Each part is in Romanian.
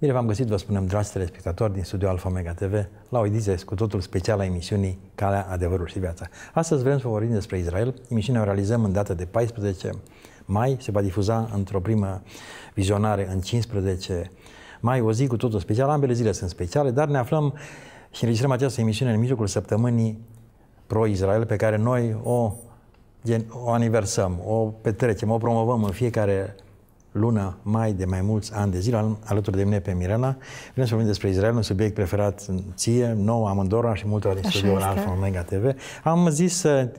Bine v-am găsit, vă spunem, dragi telespectatori din studio Alpha Omega TV, la o ediție cu totul specială a emisiunii Calea, Adevărul și Viața. Astăzi vrem să vorbim despre Israel. Emisiunea o realizăm în data de 14 mai, se va difuza într-o primă vizionare în 15 mai, o zi cu totul specială. Ambele zile sunt speciale, dar ne aflăm și înregistrăm această emisiune în mijlocul săptămânii pro-Israel, pe care noi o aniversăm, o petrecem, o promovăm în fiecare lună mai de mai mulți ani de zile, alături de mine pe Mirela. Vrem să vorbim despre Israel, un subiect preferat ție, nou, amândurora și multora din studioul Alpha Omega TV. Am zis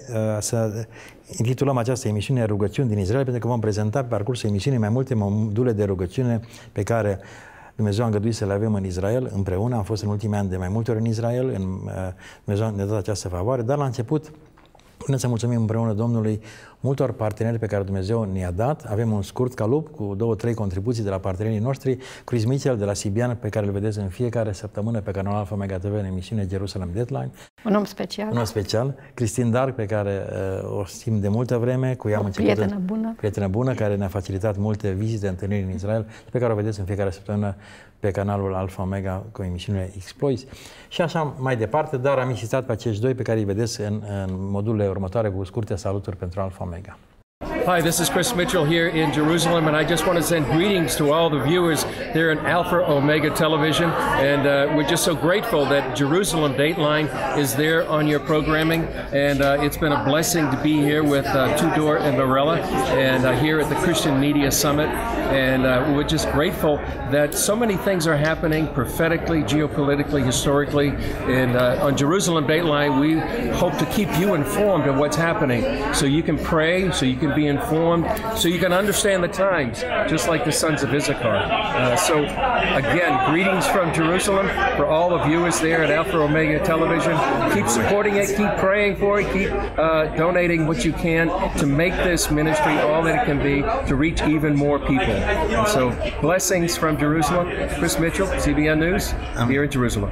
să intitulăm această emisiune Rugăciuni din Israel, pentru că vom prezenta pe parcursul emisiunii mai multe module de rugăciune pe care Dumnezeu a îngăduit să le avem în Israel împreună. Am fost în ultimii ani de mai multe ori în Israel, Dumnezeu ne-a dat această favoare, dar la început putem să mulțumim împreună Domnului multor parteneri pe care Dumnezeu ne-a dat. Avem un scurt calup cu 2-3 contribuții de la partenerii noștri. Chris Mitchell de la Sibian, pe care îl vedeți în fiecare săptămână pe canalul Alpha Omega TV în emisiune Jerusalem Deadline. Un om special. Un om special. Christine Dark, pe care o simt de multă vreme, cu ea am început. Prietenă bună, care ne-a facilitat multe vizite, întâlniri în Israel, pe care o vedeți în fiecare săptămână pe canalul Alpha Omega cu emisiunile Exploits. Și așa mai departe, dar am insistat pe acești doi pe care îi vedeți în modulele următoare cu scurte saluturi pentru Alpha Omega. Hi, this is Chris Mitchell here in Jerusalem, and I just want to send greetings to all the viewers there in Alpha Omega Television, and we're just so grateful that Jerusalem Dateline is there on your programming, and it's been a blessing to be here with Tudor and Mirela, and here at the Christian Media Summit, and we're just grateful that so many things are happening prophetically, geopolitically, historically, and on Jerusalem Dateline we hope to keep you informed of what's happening, so you can pray, so you can be informed, so you can understand the times, just like the sons of Issachar. So again, greetings from Jerusalem for all the viewers there at Alpha Omega Television. Keep supporting it, keep praying for it, keep donating what you can to make this ministry all that it can be, to reach even more people. And so blessings from Jerusalem. Chris Mitchell, CBN News, here in Jerusalem.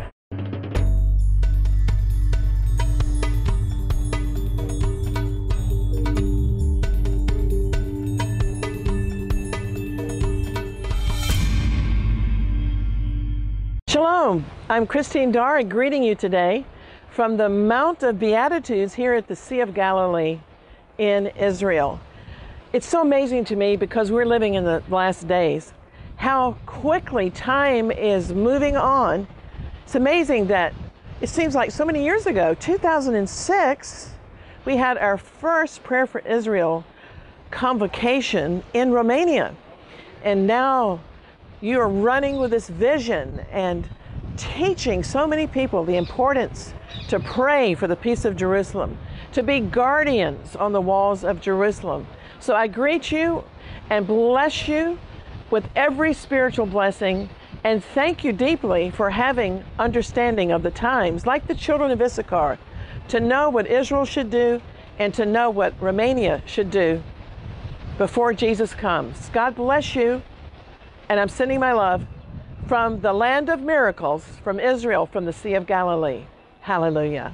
Shalom, I'm Christine Darg greeting you today from the Mount of Beatitudes here at the Sea of Galilee in Israel. It's so amazing to me because we're living in the last days, how quickly time is moving on. It's amazing that it seems like so many years ago, 2006, we had our first Prayer for Israel convocation in Romania. And now you are running with this vision and teaching so many people the importance to pray for the peace of Jerusalem, to be guardians on the walls of Jerusalem. So I greet you and bless you with every spiritual blessing, and thank you deeply for having understanding of the times, like the children of Issachar, to know what Israel should do and to know what Romania should do before Jesus comes. God bless you. And I'm sending my love from the land of miracles, from Israel, from the Sea of Galilee. Hallelujah.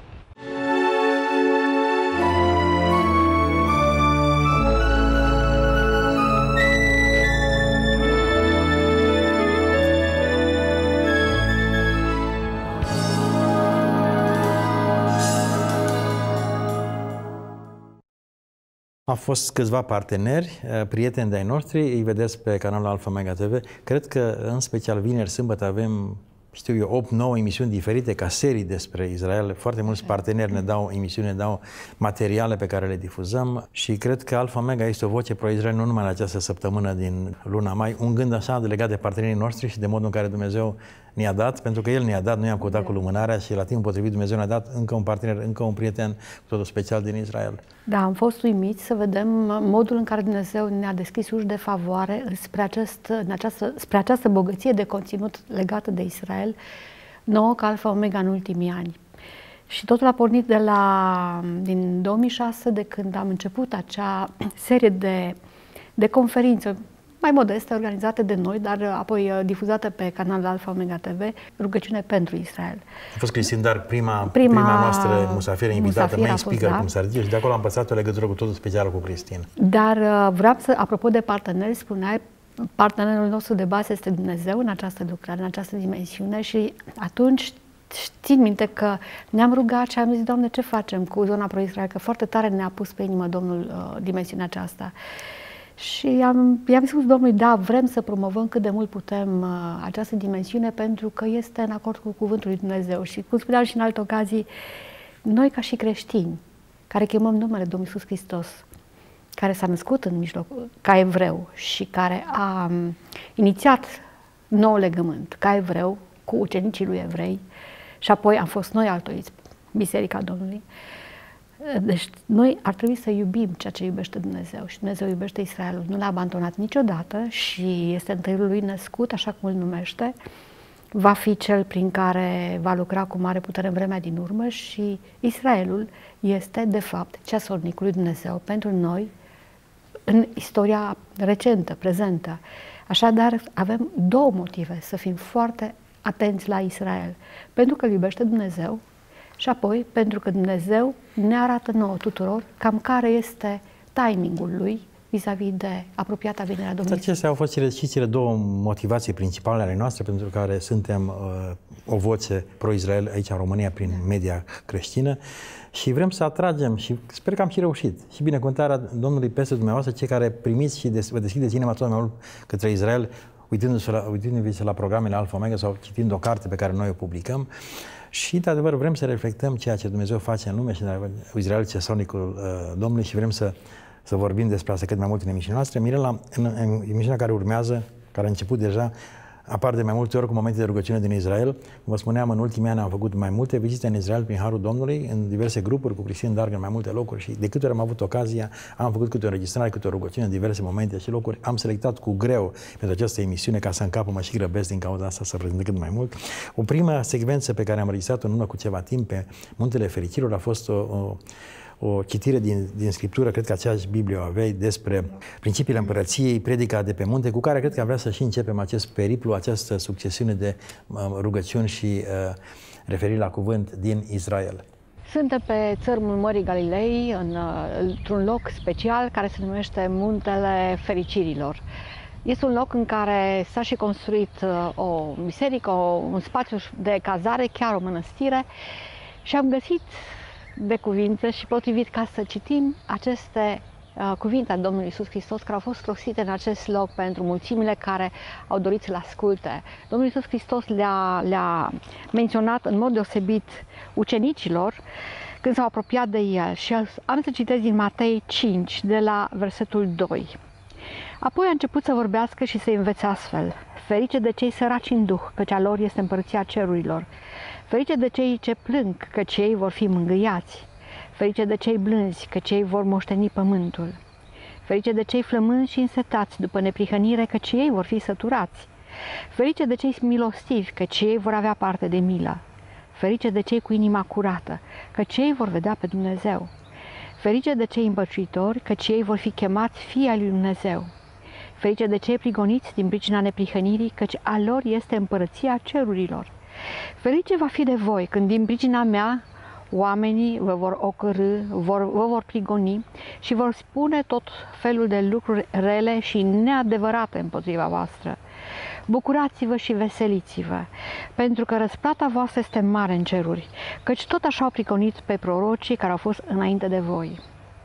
Au fost câțiva parteneri, prieteni de-ai noștri, îi vedeți pe canalul Alpha Omega TV. Cred că, în special vineri, sâmbătă, avem, știu eu, 8-9 emisiuni diferite ca serii despre Israel. Foarte mulți parteneri ne dau emisiuni, ne dau materiale pe care le difuzăm și cred că Alpha Omega este o voce pro-Israel nu numai în această săptămână din luna mai, un gând așa legat de partenerii noștri și de modul în care Dumnezeu ne-a dat, pentru că El ne-a dat, noi am căutat cu lumânarea și la timp potrivit Dumnezeu ne-a dat încă un partener, încă un prieten cu totul special din Israel. Da, am fost uimiți să vedem modul în care Dumnezeu ne-a deschis uși de favoare spre această bogăție de conținut legată de Israel, nouă ca Alpha Omega în ultimii ani. Și totul a pornit din 2006, de când am început acea serie de conferințe mai modeste, organizate de noi, dar apoi difuzate pe canalul Alpha Omega TV, rugăciune pentru Israel. A fost Christine Darg, prima noastră musafiră invitată, main speaker, cum s-ar zice, și de acolo am păstrat o legătură cu totul specială cu Christine. Dar vreau să, apropo de parteneri, spuneai, partenerul nostru de bază este Dumnezeu în această lucrare, în această dimensiune și atunci țin minte că ne-am rugat și am zis, Doamne, ce facem cu zona pro-Israel? Că foarte tare ne-a pus pe inimă Domnul dimensiunea aceasta. Și i-am spus Domnului, da, vrem să promovăm cât de mult putem această dimensiune pentru că este în acord cu Cuvântul lui Dumnezeu. Și cum spuneam și în alte ocazii, noi ca și creștini, care chemăm numele Domnului Iisus Hristos, care s-a născut în mijloc, ca evreu și care a inițiat nou legământ ca evreu cu ucenicii lui evrei și apoi am fost noi altoiți, Biserica Domnului. Deci noi ar trebui să iubim ceea ce iubește Dumnezeu și Dumnezeu iubește Israelul. Nu l-a abandonat niciodată și este întâiul lui născut, așa cum îl numește. Va fi cel prin care va lucra cu mare putere în vremea din urmă și Israelul este, de fapt, ceasornicul lui Dumnezeu pentru noi în istoria recentă, prezentă. Așadar, avem două motive să fim foarte atenți la Israel. Pentru că îl iubește Dumnezeu și apoi pentru că Dumnezeu ne arată nouă tuturor cam care este timingul lui vis-a-vis de apropiata venirea Domnului. Acestea au fost cele două motivații principale ale noastre pentru care suntem o voce pro-Israel aici în România prin media creștină și vrem să atragem și sper că am și reușit. Și binecuvântarea Domnului peste dumneavoastră, cei care primiți și vă deschideți inima tot mai mult către Israel, uitându-vă la programele Alfa Omega sau citind o carte pe care noi o publicăm. Și, de adevăr, vrem să reflectăm ceea ce Dumnezeu face în lume și în Israel, ceasornicul Domnului și vrem să vorbim despre asta cât mai mult în emisiunea noastră. Mirela, în emisiunea care urmează, care a început deja, apar de mai multe ori cu momente de rugăciune din Israel. Vă spuneam, în ultimii ani am făcut mai multe vizite în Israel prin Harul Domnului, în diverse grupuri, cu Cristin Darg în mai multe locuri și de câte ori am avut ocazia, am făcut câte o înregistrare, câte o rugăciune în diverse momente și locuri. Am selectat cu greu pentru această emisiune, ca să încapă, mă și grăbesc din cauza asta să prezint cât mai mult. O primă secvență pe care am înregistrat-o în urmă cu ceva timp pe Muntele Fericirilor a fost o citire din Scriptură, cred că aceeași Biblie o aveai, despre principiile împărăției, predica de pe munte, cu care cred că am vrea să și începem acest periplu, această succesiune de rugăciuni și referiri la cuvânt din Israel. Suntem pe țărmul Mării Galilei, într-un loc special care se numește Muntele Fericirilor. Este un loc în care s-a și construit o biserică, un spațiu de cazare, chiar o mănăstire și am găsit de cuvinte și potrivit ca să citim aceste cuvinte ale Domnului Iisus Hristos care au fost rostite în acest loc pentru mulțimile care au dorit să-L asculte. Domnul Iisus Hristos le-a menționat în mod deosebit ucenicilor când s-au apropiat de El și am să citesc din Matei 5, de la versetul 2. Apoi a început să vorbească și să învețe astfel: ferice de cei săraci în duh, căci a lor este împărăția cerurilor. Ferice de cei ce plâng, căci ei vor fi mângâiați. Ferice de cei blânzi, căci ei vor moșteni pământul. Ferice de cei flămânzi și însetați după neprihănire, căci ei vor fi săturați. Ferice de cei milostivi, căci ei vor avea parte de milă. Ferice de cei cu inima curată, căci ei vor vedea pe Dumnezeu. Ferice de cei îmbăciuitori, căci ei vor fi chemați fii ai lui Dumnezeu. Ferice de cei prigoniți din pricina neprihănirii, căci a lor este împărăția cerurilor. Ferice va fi de voi când din pricina mea oamenii vă vor ocărî, vă vor prigoni și vor spune tot felul de lucruri rele și neadevărate împotriva voastră. Bucurați-vă și veseliți-vă, pentru că răsplata voastră este mare în ceruri, căci tot așa au prigonit pe prorocii care au fost înainte de voi.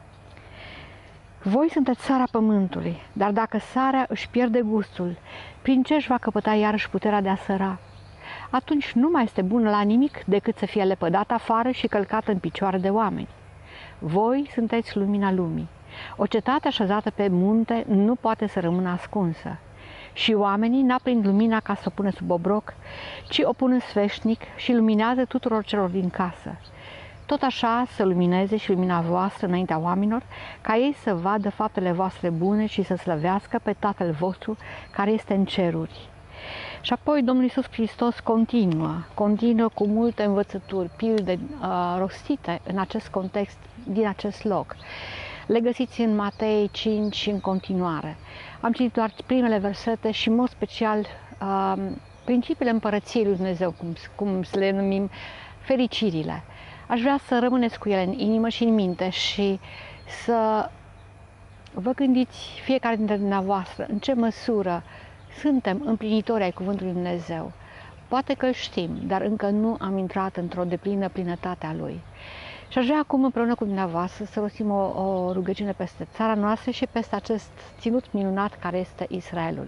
Voi sunteți sarea pământului, dar dacă sarea își pierde gustul, prin ce își va căpăta iarăși puterea de a săra? Atunci nu mai este bună la nimic decât să fie lepădată afară și călcată în picioare de oameni. Voi sunteți lumina lumii. O cetate așezată pe munte nu poate să rămână ascunsă. Și oamenii n-aprind lumina ca să o pună sub obroc, ci o pun în sfeșnic și luminează tuturor celor din casă. Tot așa să lumineze și lumina voastră înaintea oamenilor, ca ei să vadă faptele voastre bune și să slăvească pe Tatăl vostru care este în ceruri. Și apoi Domnul Iisus Hristos continuă cu multe învățături, pilde rostite în acest context, din acest loc. Le găsiți în Matei 5 și în continuare. Am citit doar primele versete și, în mod special, principiile împărăției lui Dumnezeu, cum să le numim, fericirile. Aș vrea să rămâneți cu ele în inimă și în minte și să vă gândiți fiecare dintre dumneavoastră în ce măsură suntem împlinitori ai Cuvântului Dumnezeu. Poate că îl știm, dar încă nu am intrat într-o deplină plinătate a Lui. Și aș vrea acum împreună cu dumneavoastră să rostim o rugăciune peste țara noastră și peste acest ținut minunat care este Israelul.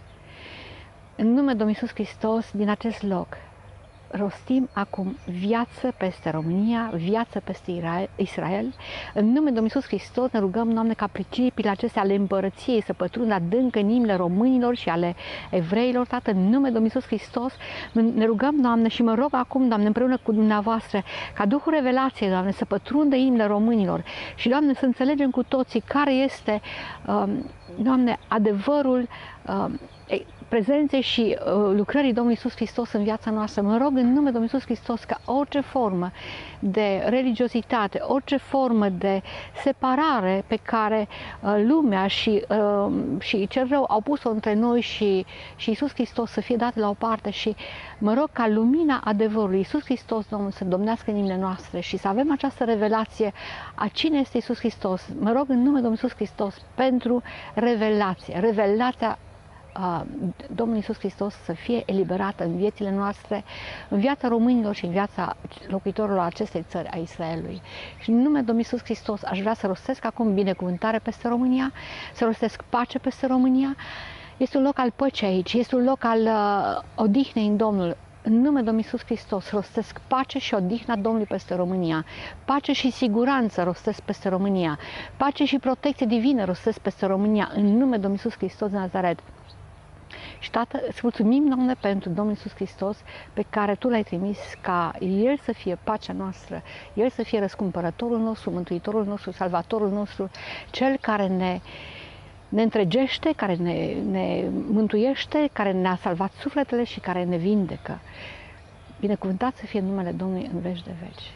În numele Domnului Iisus Hristos, din acest loc, rostim acum viață peste România, viață peste Israel. În numele Domnului Iisus Hristos ne rugăm, Doamne, ca principiile acestea ale împărăției să pătrundă adânc în inimile românilor și ale evreilor, Tată, în numele Domnului Iisus Hristos. Ne rugăm, Doamne, și mă rog acum, Doamne, împreună cu dumneavoastră, ca Duhul Revelației, Doamne, să pătrundă inimile românilor și, Doamne, să înțelegem cu toții care este, Doamne, adevărul prezenței și lucrării Domnului Iisus Hristos în viața noastră. Mă rog în numele Domnului Iisus Hristos ca orice formă de religiozitate, orice formă de separare pe care lumea și cel rău au pus-o între noi și Iisus Hristos să fie date la o parte și mă rog ca lumina adevărului Iisus Hristos, Domnul, să domnească în inimile noastre și să avem această revelație a cine este Iisus Hristos. Mă rog în numele Domnului Iisus Hristos pentru revelația Domnul Iisus Hristos să fie eliberată în viețile noastre, în viața românilor și în viața locuitorilor acestei țări, a Israelului. Și în numele Domnului Iisus Hristos aș vrea să rostesc acum binecuvântare peste România, să rostesc pace peste România. Este un loc al păcii aici, este un loc al odihnei în Domnul. În numele Domnului Iisus Hristos rostesc pace și odihna Domnului peste România. Pace și siguranță rostesc peste România. Pace și protecție divină rostesc peste România. În numele Domnului Iisus Hristos de Nazaret. Și, Tată, îți mulțumim, Doamne, pentru Domnul Iisus Hristos, pe care Tu L-ai trimis ca El să fie pacea noastră, El să fie răscumpărătorul nostru, mântuitorul nostru, salvatorul nostru, Cel care ne întregește, care ne mântuiește, care ne-a salvat sufletele și care ne vindecă. Binecuvântat să fie numele Domnului în veci de veci.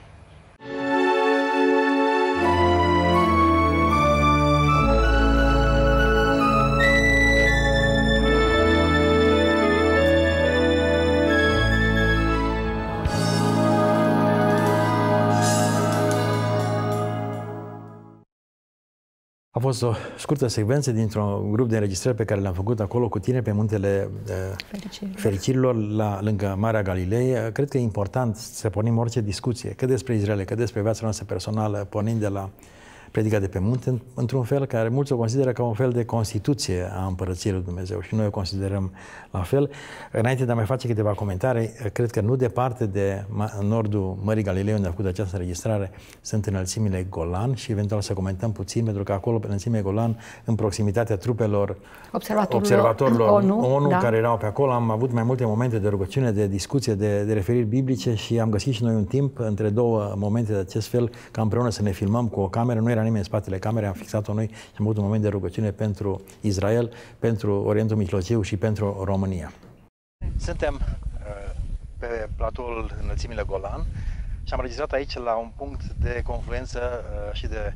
A fost o scurtă secvență dintr-un grup de înregistrări pe care le-am făcut acolo cu tine pe muntele Fericirilor, lângă Marea Galilei. Cred că e important să pornim orice discuție, că despre Israel, că despre viața noastră personală, pornind de la predica de pe munte, într-un fel care mulți o consideră ca un fel de constituție a Împărăției lui Dumnezeu și noi o considerăm la fel. Înainte de a mai face câteva comentarii, cred că nu departe de nordul Mării Galilei, unde a făcut această înregistrare, sunt înălțimile Golan și eventual să comentăm puțin, pentru că acolo, pe înălțimile Golan, în proximitatea trupelor observatorilor ONU da, care erau pe acolo, am avut mai multe momente de rugăciune, de discuție, de referiri biblice și am găsit și noi un timp între două momente de acest fel, ca împreună să ne filmăm cu o cameră. Nu era nimeni în spatele camerei, am fixat-o noi și am avut un moment de rugăciune pentru Israel, pentru Orientul Mijlociu și pentru România. Suntem pe platoul înălțimile Golan și am înregistrat aici la un punct de confluență și de...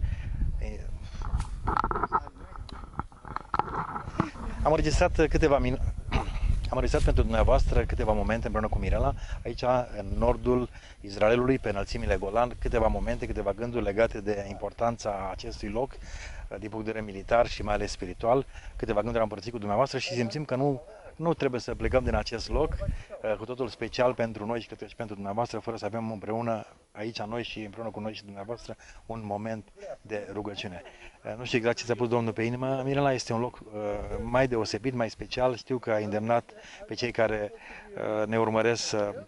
Am înregistrat câteva minute. Am înregistrat pentru dumneavoastră câteva momente împreună cu Mirela, aici în nordul Israelului, pe înălțimile Golan, câteva momente, câteva gânduri legate de importanța acestui loc din punct de vedere militar și mai ales spiritual. Câteva gânduri am împărțit cu dumneavoastră și simțim că nu trebuie să plecăm din acest loc, cu totul special pentru noi și cred că și pentru dumneavoastră, fără să avem împreună aici noi și împreună cu noi și dumneavoastră un moment de rugăciune. Nu știu exact ce ți-a pus Domnul pe inimă. Mirela, este un loc mai deosebit, mai special. Știu că a îndemnat pe cei care ne urmăresc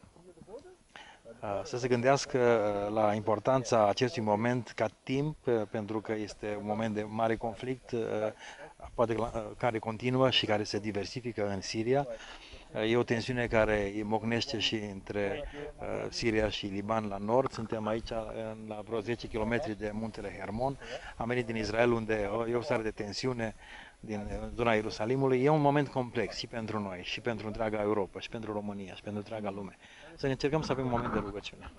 să se gândească la importanța acestui moment ca timp, pentru că este un moment de mare conflict, poate care continuă și care se diversifică în Siria. E o tensiune care mocnește și între Siria și Liban la nord. Suntem aici la vreo 10 km de muntele Hermon. Am venit din Israel, unde e o stare de tensiune din zona Ierusalimului. E un moment complex și pentru noi, și pentru întreaga Europa, și pentru România, și pentru întreaga lume. Să încercăm să avem un moment de rugăciune.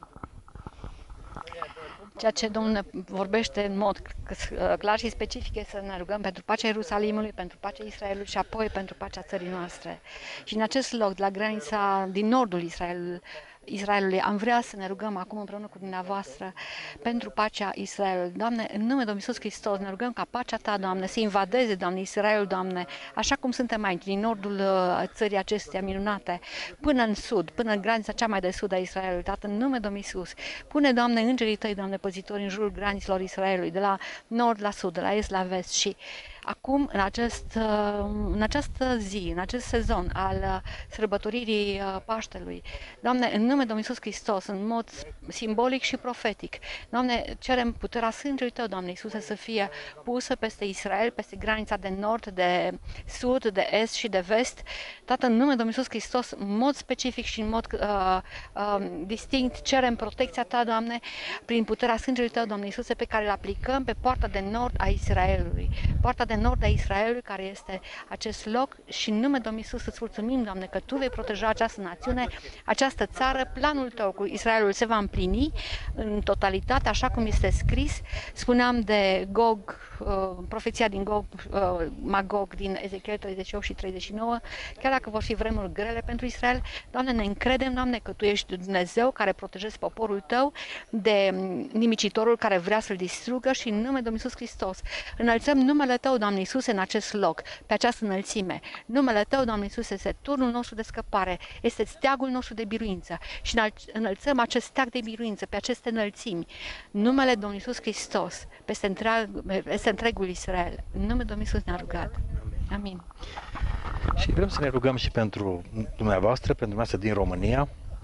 Ceea ce Domnul vorbește în mod clar și specific este să ne rugăm pentru pacea Ierusalimului, pentru pacea Israelului și apoi pentru pacea țării noastre. Și în acest loc, la granița din nordul Israelului, Israelului. Am vrea să ne rugăm acum împreună cu dumneavoastră pentru pacea Israelului. Doamne, în numele Domnului Iisus Hristos, ne rugăm ca pacea Ta, Doamne, să invadeze, Doamne, Israelul, Doamne, așa cum suntem aici, din nordul țării acestea minunate, până în sud, până în granița cea mai de sud a Israelului. Tată, în numele Domnului Iisus, pune, Doamne, îngerii Tăi, Doamne, păzitori în jurul granițelor Israelului, de la nord la sud, de la est la vest și acum, în această zi, în acest sezon al sărbătoririi Paștelui, Doamne, în numele Domnului Iisus Hristos, în mod simbolic și profetic, Doamne, cerem puterea sângelui Tău, Doamne Iisuse, să fie pusă peste Israel, peste granița de nord, de sud, de est și de vest. Tată, în numele Domnului Iisus Hristos, în mod specific și în mod distinct, cerem protecția Ta, Doamne, prin puterea sângelui Tău, Doamne Iisuse, pe care îl aplicăm pe poarta de nord a Israelului. Poarta de nord a Israelului, care este acest loc, și în numele Domnului Iisus îți mulțumim, Doamne, că Tu vei proteja această națiune, această țară. Planul Tău cu Israelul se va împlini în totalitate, așa cum este scris. Spuneam de Gog, profeția din Gog, Magog, din Ezechiel 38 și 39, chiar dacă vor fi vremuri grele pentru Israel, Doamne, ne încredem, Doamne, că Tu ești Dumnezeu care protejezi poporul Tău de nimicitorul care vrea să-l distrugă, și în numele Domnului Iisus Hristos înălțăm numele Tău, Doamne Iisuse, în acest loc, pe această înălțime. Numele Tău, Doamne Iisuse, este turnul nostru de scăpare, este steagul nostru de biruință și înălțăm acest steag de biruință pe aceste înălțimi. Numele Domnului Iisus Hristos peste întregul Israel. În numele Domnului Iisus ne-a rugat. Amin. Și vrem să ne rugăm și pentru dumneavoastră, pentru dumneavoastră din România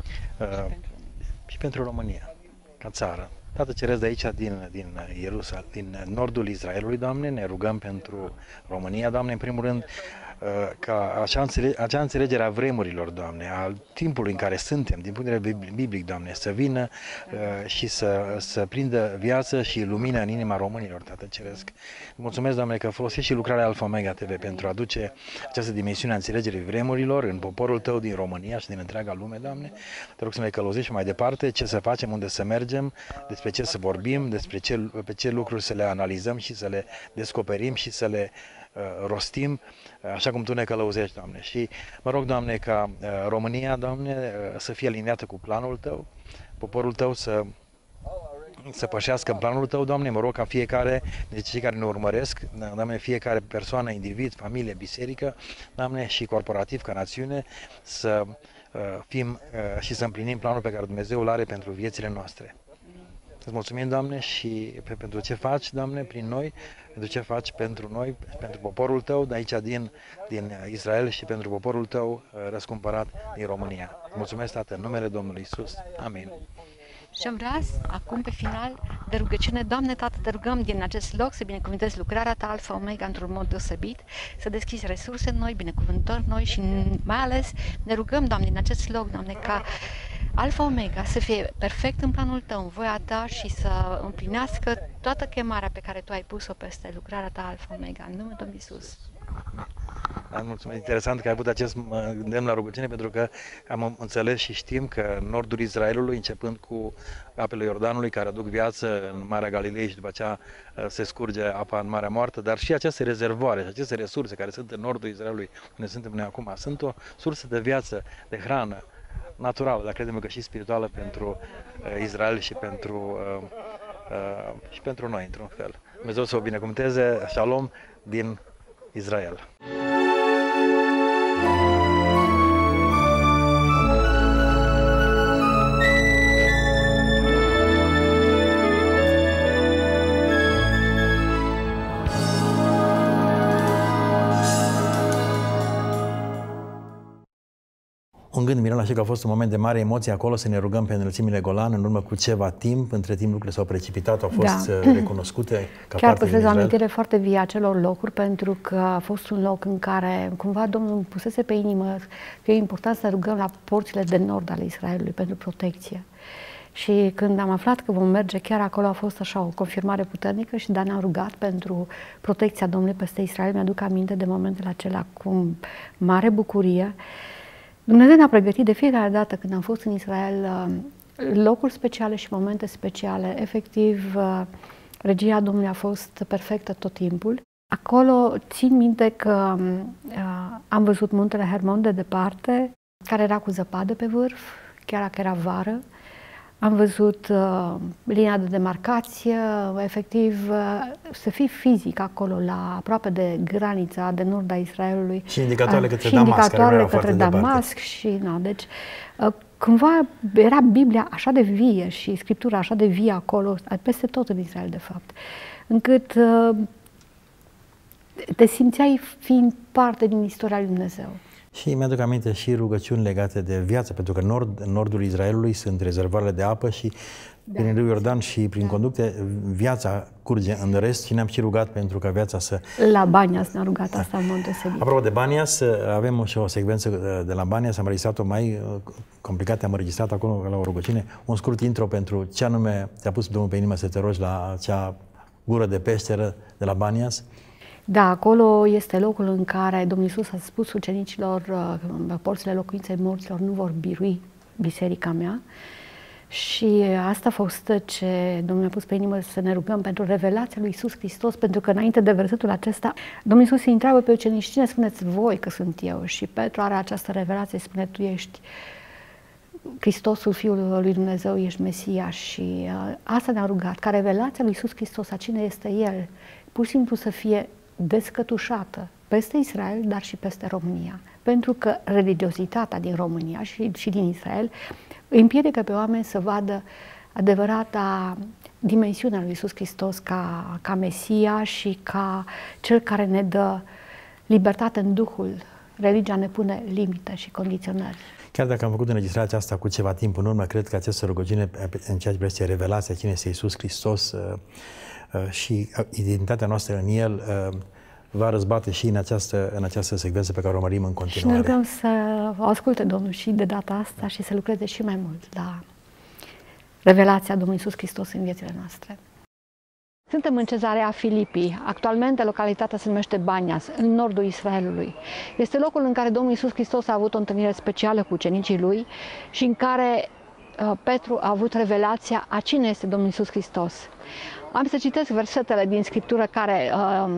și pentru România, ca țară. Tată Ceresc, de aici, din Ierusalim, din nordul Israelului, Doamne, ne rugăm pentru România, Doamne, în primul rând, ca acea înțelegere a vremurilor, Doamne, al timpului în care suntem, din punct de vedere biblic, Doamne, să vină și să prindă viață și lumină în inima românilor, Tată Ceresc. Mulțumesc, Doamne, că folosești și lucrarea Alpha Omega TV pentru a aduce această dimensiune a înțelegerii vremurilor în poporul Tău din România și din întreaga lume, Doamne. Te rog să ne călăuzești mai departe, ce să facem, unde să mergem, despre ce să vorbim, pe ce lucruri să le analizăm și să le descoperim și să le rostim, așa cum Tu ne călăuzești, Doamne. Și mă rog, Doamne, ca România, Doamne, să fie aliniată cu planul Tău, poporul Tău să pășească în planul Tău, Doamne. Mă rog ca fiecare, deci cei care ne urmăresc, Doamne, fiecare persoană, individ, familie, biserică, Doamne, și corporativ, ca națiune, să fim și să împlinim planul pe care Dumnezeu îl are pentru viețile noastre. Îți mulțumim, Doamne, și pentru ce faci, Doamne, prin noi, pentru ce faci pentru noi, pentru poporul Tău de aici din Israel și pentru poporul Tău răscumpărat din România. Mulțumesc, Tată, în numele Domnului Iisus. Amin. Și am vrea acum, pe final, de rugăciune, Doamne, Tată, te rugăm din acest loc să binecuvântezi lucrarea Ta, Alpha Omega, într-un mod deosebit, să deschizi resurse noi, binecuvântări noi și mai ales ne rugăm, Doamne, din acest loc, Doamne, ca Alpha Omega să fie perfect în planul Tău, în voia Ta și să împlinească toată chemarea pe care Tu ai pus-o peste lucrarea Ta, Alpha Omega, în numele Domnului Iisus. Mulțumesc, interesant că ai avut acest îndemn la rugăciune, pentru că am înțeles și știm că nordul Israelului, începând cu apele Iordanului care aduc viață în Marea Galilei și după aceea se scurge apa în Marea Moartă, dar și aceste rezervoare și aceste resurse care sunt în nordul Israelului, unde suntem noi acum, sunt o sursă de viață, de hrană naturală, dar credem că și spirituală pentru Israel și pentru noi, într-un fel. Dumnezeu să o binecuvânteze, Shalom din Israel. Un gând, Mirela, și că a fost un moment de mare emoție acolo, să ne rugăm pe înălțimile Golan în urmă cu ceva timp. Între timp lucrurile s-au precipitat, au fost recunoscute ca chiar parte din Israel. O Israel. amintire foarte vie a acelor locuri, pentru că a fost un loc în care cumva Domnul pusese pe inimă că e important să rugăm la porțile de nord ale Israelului pentru protecție. Și când am aflat că vom merge chiar acolo, a fost așa o confirmare puternică și ne-am rugat pentru protecția Domnului peste Israel. Mi-aduc aminte de momentele acelea cu mare bucurie. Dumnezeu ne-a pregătit de fiecare dată când am fost în Israel locuri speciale și momente speciale. Efectiv, regia Domnului a fost perfectă tot timpul. Acolo țin minte că am văzut muntele Hermon de departe, care era cu zăpadă pe vârf, chiar dacă era vară. Am văzut linia de demarcație, efectiv să fii fizic acolo, aproape de granița de nord a Israelului. Și indicatoarele către Damasc, care erau foarte Damasc și, deci, cumva era Biblia așa de vie și Scriptura așa de vie acolo, peste tot în Israel, de fapt, încât te simțeai fiind parte din istoria lui Dumnezeu. Și mi-aduc aminte și rugăciuni legate de viață, pentru că în nordul Israelului sunt rezervoarele de apă și prin râul Iordan și prin conducte viața curge în rest și ne-am și rugat pentru ca viața să... La Banias ne-a rugat asta în mod deosebit. Apropo de Banias, avem și o secvență de la Banias, am înregistrat-o mai complicată, am înregistrat acolo la o rugăciune, un scurt intro pentru ce anume ți-a pus Domnul pe inimă să te rogi la acea gură de peșteră de la Banias. Da, acolo este locul în care Domnul Iisus a spus ucenicilor, porțile locuinței morților nu vor birui biserica mea. Și asta a fost ce Domnul a pus pe inimă, să ne rugăm pentru revelația lui Iisus Hristos, pentru că înainte de versetul acesta, Domnul Iisus îi întreabă pe ucenici, cine spuneți voi că sunt eu? Și Petru are această revelație, spune, tu ești Hristosul, Fiul lui Dumnezeu, ești Mesia. Și asta ne-a rugat, ca revelația lui Iisus Hristos, a cine este El, pur și simplu să fie descătușată peste Israel, dar și peste România. Pentru că religiozitatea din România și din Israel îi împiedică pe oameni să vadă adevărata dimensiunea lui Iisus Hristos ca Mesia și ca Cel care ne dă libertate în Duhul. Religia ne pune limite și condiționări. Chiar dacă am făcut înregistrarea asta cu ceva timp în urmă, cred că această rugăciune, în ceea ce privește revelația cine este Iisus Hristos și identitatea noastră în El, va răzbate și în această secvență pe care o urmărim în continuare. Și ne rugăm să o asculte Domnul și de data asta și să lucreze și mai mult la revelația Domnului Iisus Hristos în viețile noastre. Suntem în Cezarea Filipii. Actualmente localitatea se numește Banias, în nordul Israelului. Este locul în care Domnul Iisus Hristos a avut o întâlnire specială cu ucenicii lui și în care Petru a avut revelația a cine este Domnul Iisus Hristos. Am să citesc versetele din Scriptură care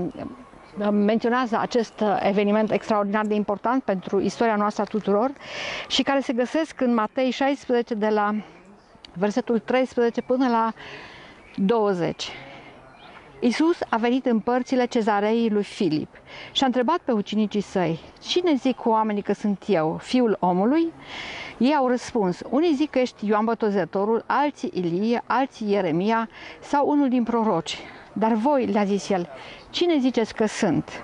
menționează acest eveniment extraordinar de important pentru istoria noastră a tuturor și care se găsesc în Matei 16 de la versetul 13 până la 20. Iisus a venit în părțile Cezareii lui Filip și a întrebat pe ucenicii săi, cine zic oamenii că sunt eu, Fiul omului? Ei au răspuns, unii zic că ești Ioan Botezătorul, alții Ilie, alții Ieremia sau unul din proroci. Dar voi, le-a zis el, cine ziceți că sunt?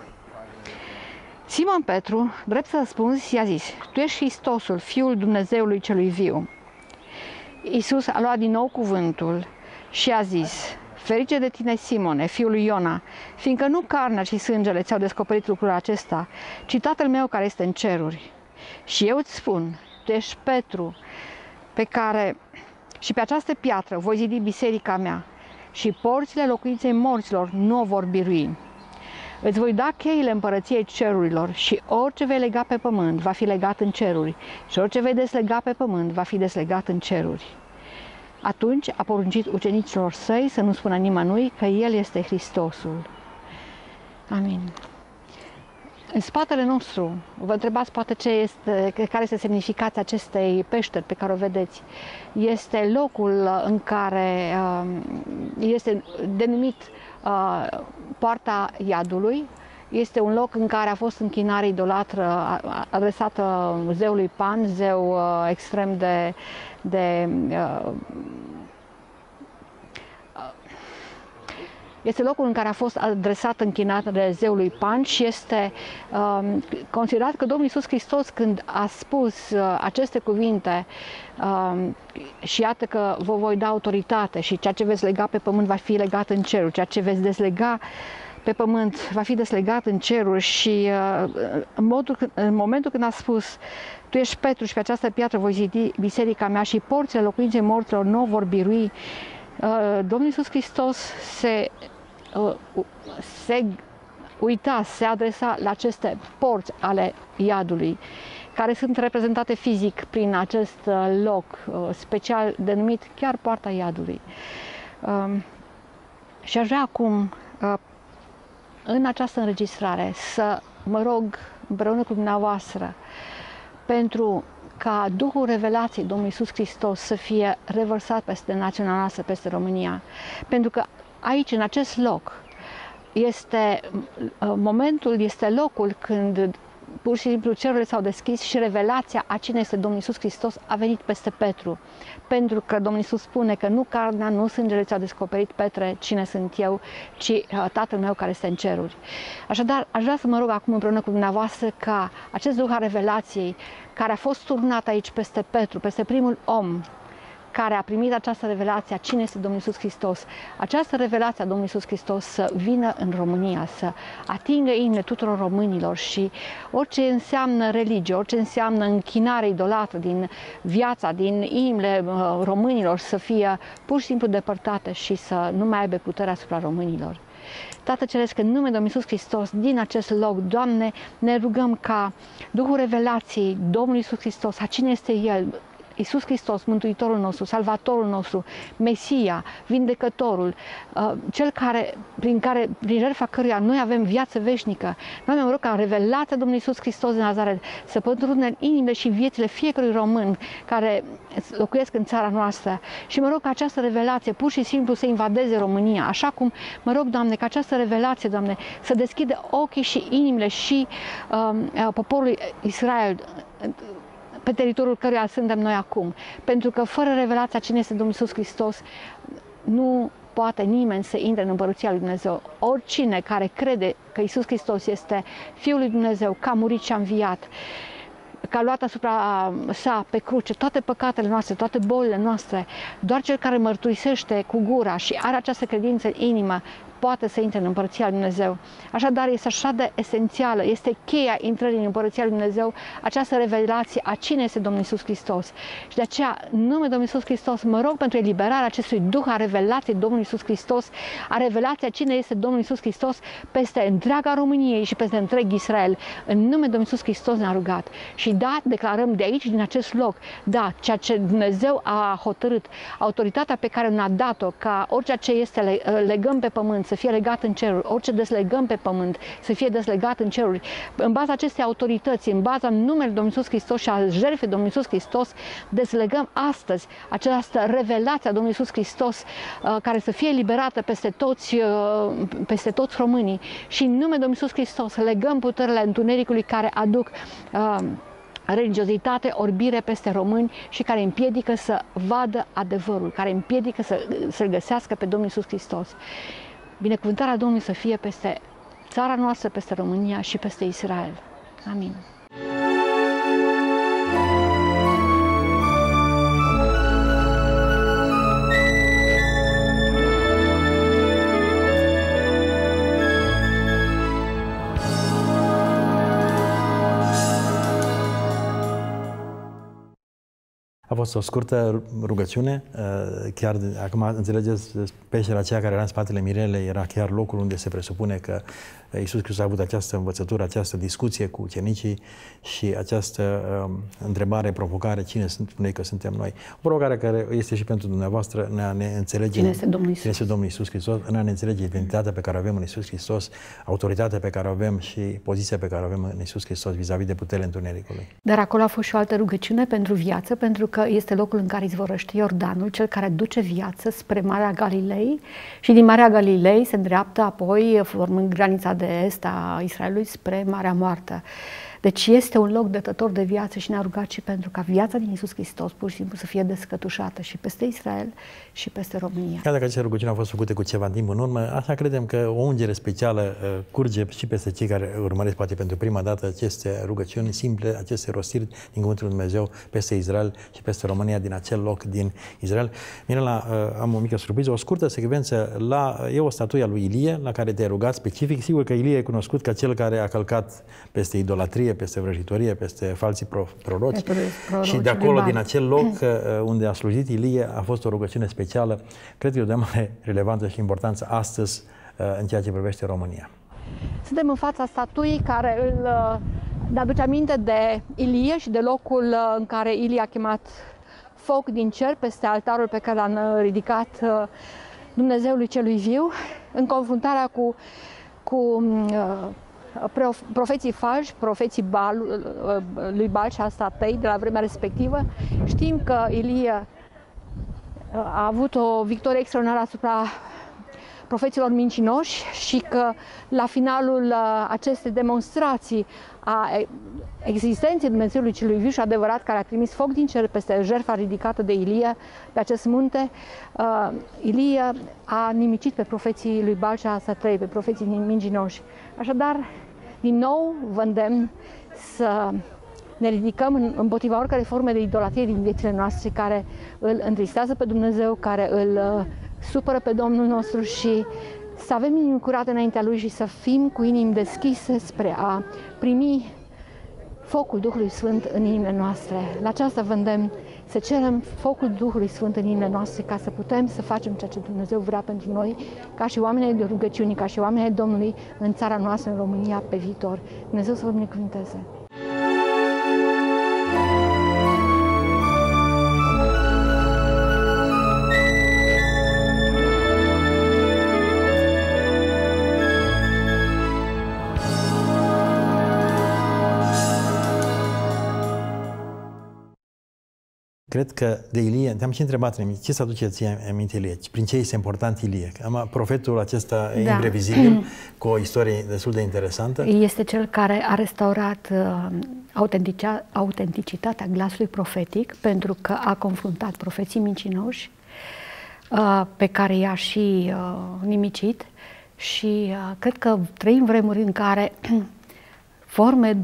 Simon Petru, drept să răspunzi, i-a zis, tu ești Hristosul, Fiul Dumnezeului celui viu. Iisus a luat din nou cuvântul și a zis, ferice de tine, Simone, fiul lui Iona, fiindcă nu carnea și sângele ți-au descoperit lucrul acesta, ci Tatăl meu care este în ceruri. Și eu îți spun, tu ești Petru, și pe această piatră voi zidi biserica mea și porțile locuinței morților nu o vor birui. Îți voi da cheile împărăției cerurilor și orice vei lega pe pământ va fi legat în ceruri și orice vei deslega pe pământ va fi deslegat în ceruri. Atunci a poruncit ucenicilor săi să nu spună nimănui că El este Hristosul. Amin. În spatele nostru, vă întrebați poate care este semnificația acestei peșteri pe care o vedeți. Este locul în care este denumit Poarta Iadului. Este un loc în care a fost închinare idolatră adresată zeului Pan, zeu extrem este locul în care a fost adresată închinarea zeului Pan și este considerat că Domnul Iisus Hristos, când a spus aceste cuvinte și iată că vă voi da autoritate și ceea ce veți lega pe pământ va fi legat în ceruri, ceea ce veți deslega pe pământ va fi deslegat în ceruri și în momentul când a spus tu ești Petru și pe această piatră voi zidi biserica mea și porțile locuinței morților nu vor birui, Domnul Iisus Hristos se adresa la aceste porți ale iadului, care sunt reprezentate fizic prin acest loc special denumit chiar Poarta Iadului. Și aș vrea acum, în această înregistrare, să mă rog împreună cu dumneavoastră pentru ca Duhul revelației Domnului Iisus Hristos să fie revărsat peste națiunea noastră, peste România. Pentru că aici, în acest loc, este momentul, este locul când pur și simplu cerurile s-au deschis și revelația a cine este Domnul Iisus Hristos a venit peste Petru. Pentru că Domnul Iisus spune că nu carnea, nu sângele ți-au descoperit, Petre, cine sunt eu, ci Tatăl meu care este în ceruri. Așadar, aș vrea să mă rog acum împreună cu dumneavoastră ca acest Duh al revelației care a fost turnat aici peste Petru, peste primul om care a primit această revelație a cine este Domnul Iisus Hristos, această revelație a Domnului Iisus Hristos să vină în România, să atingă inimile tuturor românilor și orice înseamnă religie, orice înseamnă închinare idolatră din viața, din inimile românilor să fie pur și simplu depărtate și să nu mai aibă putere asupra românilor. Tată Ceresc, în numele Domnului Iisus Hristos, din acest loc, Doamne, ne rugăm ca Duhul revelației Domnului Iisus Hristos, a cine este El, Iisus Hristos, Mântuitorul nostru, Salvatorul nostru, Mesia, Vindecătorul, Cel care, prin jertfa căruia noi avem viață veșnică. Doamne, mă rog ca revelația Domnului Iisus Hristos de Nazaret să pătrundă în inimile și viețile fiecărui român care locuiesc în țara noastră. Și mă rog ca această revelație pur și simplu să invadeze România, așa cum mă rog, Doamne, ca această revelație, Doamne, să deschidă ochii și inimile și poporului Israel pe teritoriul căruia suntem noi acum. Pentru că fără revelația cine este Domnul Iisus Hristos, nu poate nimeni să intre în Împărăția lui Dumnezeu. Oricine care crede că Iisus Hristos este Fiul lui Dumnezeu, că a murit și a înviat, că a luat asupra sa pe cruce toate păcatele noastre, toate bolile noastre, doar cel care mărturisește cu gura și are această credință în inimă, poate să intre în Împărăția lui Dumnezeu. Așadar, este așa de esențială, este cheia intrării în Împărăția lui Dumnezeu, această revelație a cine este Domnul Iisus Hristos. Și de aceea, în numele Domnului Iisus Hristos, mă rog pentru eliberarea acestui Duh a revelației Domnului Iisus Hristos, a revelației a cine este Domnul Iisus Hristos peste întreaga României și peste întreg Israel. În numele Domnului Iisus Hristos ne-a rugat. Și da, declarăm de aici, din acest loc, da, ceea ce Dumnezeu a hotărât, autoritatea pe care ne-a dat-o, ca orice ce este legăm pe pământ, să fie legat în ceruri, orice deslegăm pe pământ, să fie deslegat în ceruri. În baza acestei autorități, în baza numele Domnului Iisus Hristos și a jertfei Domnului Iisus Hristos, deslegăm astăzi această revelație a Domnului Iisus Hristos care să fie eliberată peste toți românii. Și în numele Domnului Iisus Hristos legăm puterile întunericului care aduc religiozitate, orbire peste români și care împiedică să vadă adevărul, care împiedică să-L găsească pe Domnul Iisus Hristos. Binecuvântarea Domnului să fie peste țara noastră, peste România și peste Israel. Amin. A fost o scurtă rugăciune, chiar acum înțelegeți, peștera aceea care era în spatele Mirelei era chiar locul unde se presupune că Iisus Hristos a avut această învățătură, această discuție cu ucenicii și această întrebare, provocare, cine sunt noi că suntem noi. O provocare care este și pentru dumneavoastră, în a ne înțelege cine este Domnul Iisus Hristos, în a ne înțelege identitatea pe care o avem în Iisus Hristos, autoritatea pe care o avem și poziția pe care o avem în Iisus Hristos vis-a-vis de puterile întunericului. Dar acolo a fost și o altă rugăciune pentru viață, pentru că este locul în care izvorăște Iordanul, cel care duce viață spre Marea Galilei și din Marea Galilei se îndreaptă apoi, formând granița de est a Israelului, spre Marea Moartă. Deci este un loc dătător de viață și ne-a rugat și pentru ca viața din Iisus Hristos pur și simplu să fie descătușată și peste Israel și peste România. Chiar dacă aceste rugăciuni au fost făcute cu ceva timp în urmă, așa credem că o ungere specială curge și peste cei care urmăresc poate pentru prima dată aceste rugăciuni simple, aceste rostiri din Cuvântul Lui Dumnezeu peste Israel și peste România din acel loc din Israel. Mirela, am o mică surpriză, o scurtă secvență. E o statuie a lui Ilie la care te-ai rugat specific. Sigur că Ilie e cunoscut ca cel care a călcat peste idolatrie, peste vrăjitorie, peste falsii proroci. Și de acolo, din acel loc unde a slujit Ilie, a fost o rugăciune specială. Cred că e o de mare relevanță și importanță astăzi în ceea ce privește România. Suntem în fața statuii care ne aduce aminte de Ilie și de locul în care Ilie a chemat foc din cer peste altarul pe care l-a ridicat Dumnezeului celui viu, în confruntarea cu profeții falși, profeții lui Baal și Astatei de la vremea respectivă. Știm că Ilie a avut o victorie extraordinară asupra profeților mincinoși și că la finalul acestei demonstrații a existenței Dumnezeului celui viu și adevărat, care a trimis foc din cer peste jertfa ridicată de Ilie pe acest munte, Ilie a nimicit pe profeții lui Baal și Astatei, pe profeții mincinoși. Așadar, din nou vă îndemn să ne ridicăm împotriva oricărei forme de idolatrie din viețile noastre care îl întristează pe Dumnezeu, care îl supără pe Domnul nostru, și să avem inimi curate înaintea Lui și să fim cu inimi deschise spre a primi focul Duhului Sfânt în inimile noastre. La aceasta vă îndemn să cerem focul Duhului Sfânt în inimile noastre ca să putem să facem ceea ce Dumnezeu vrea pentru noi, ca și oamenii de rugăciuni, ca și oamenii Domnului în țara noastră, în România, pe viitor. Dumnezeu să vă binecuvânteze! Cred că de Ilie, te-am și întrebat, ce să aduce ție aminte Ilie? Prin ce este important Ilie? Profetul acesta imprevizibil, cu o istorie destul de interesantă. Este cel care a restaurat autenticitatea glasului profetic, pentru că a confruntat profeții mincinoși, pe care i-a și nimicit, și cred că trăim vremuri în care forme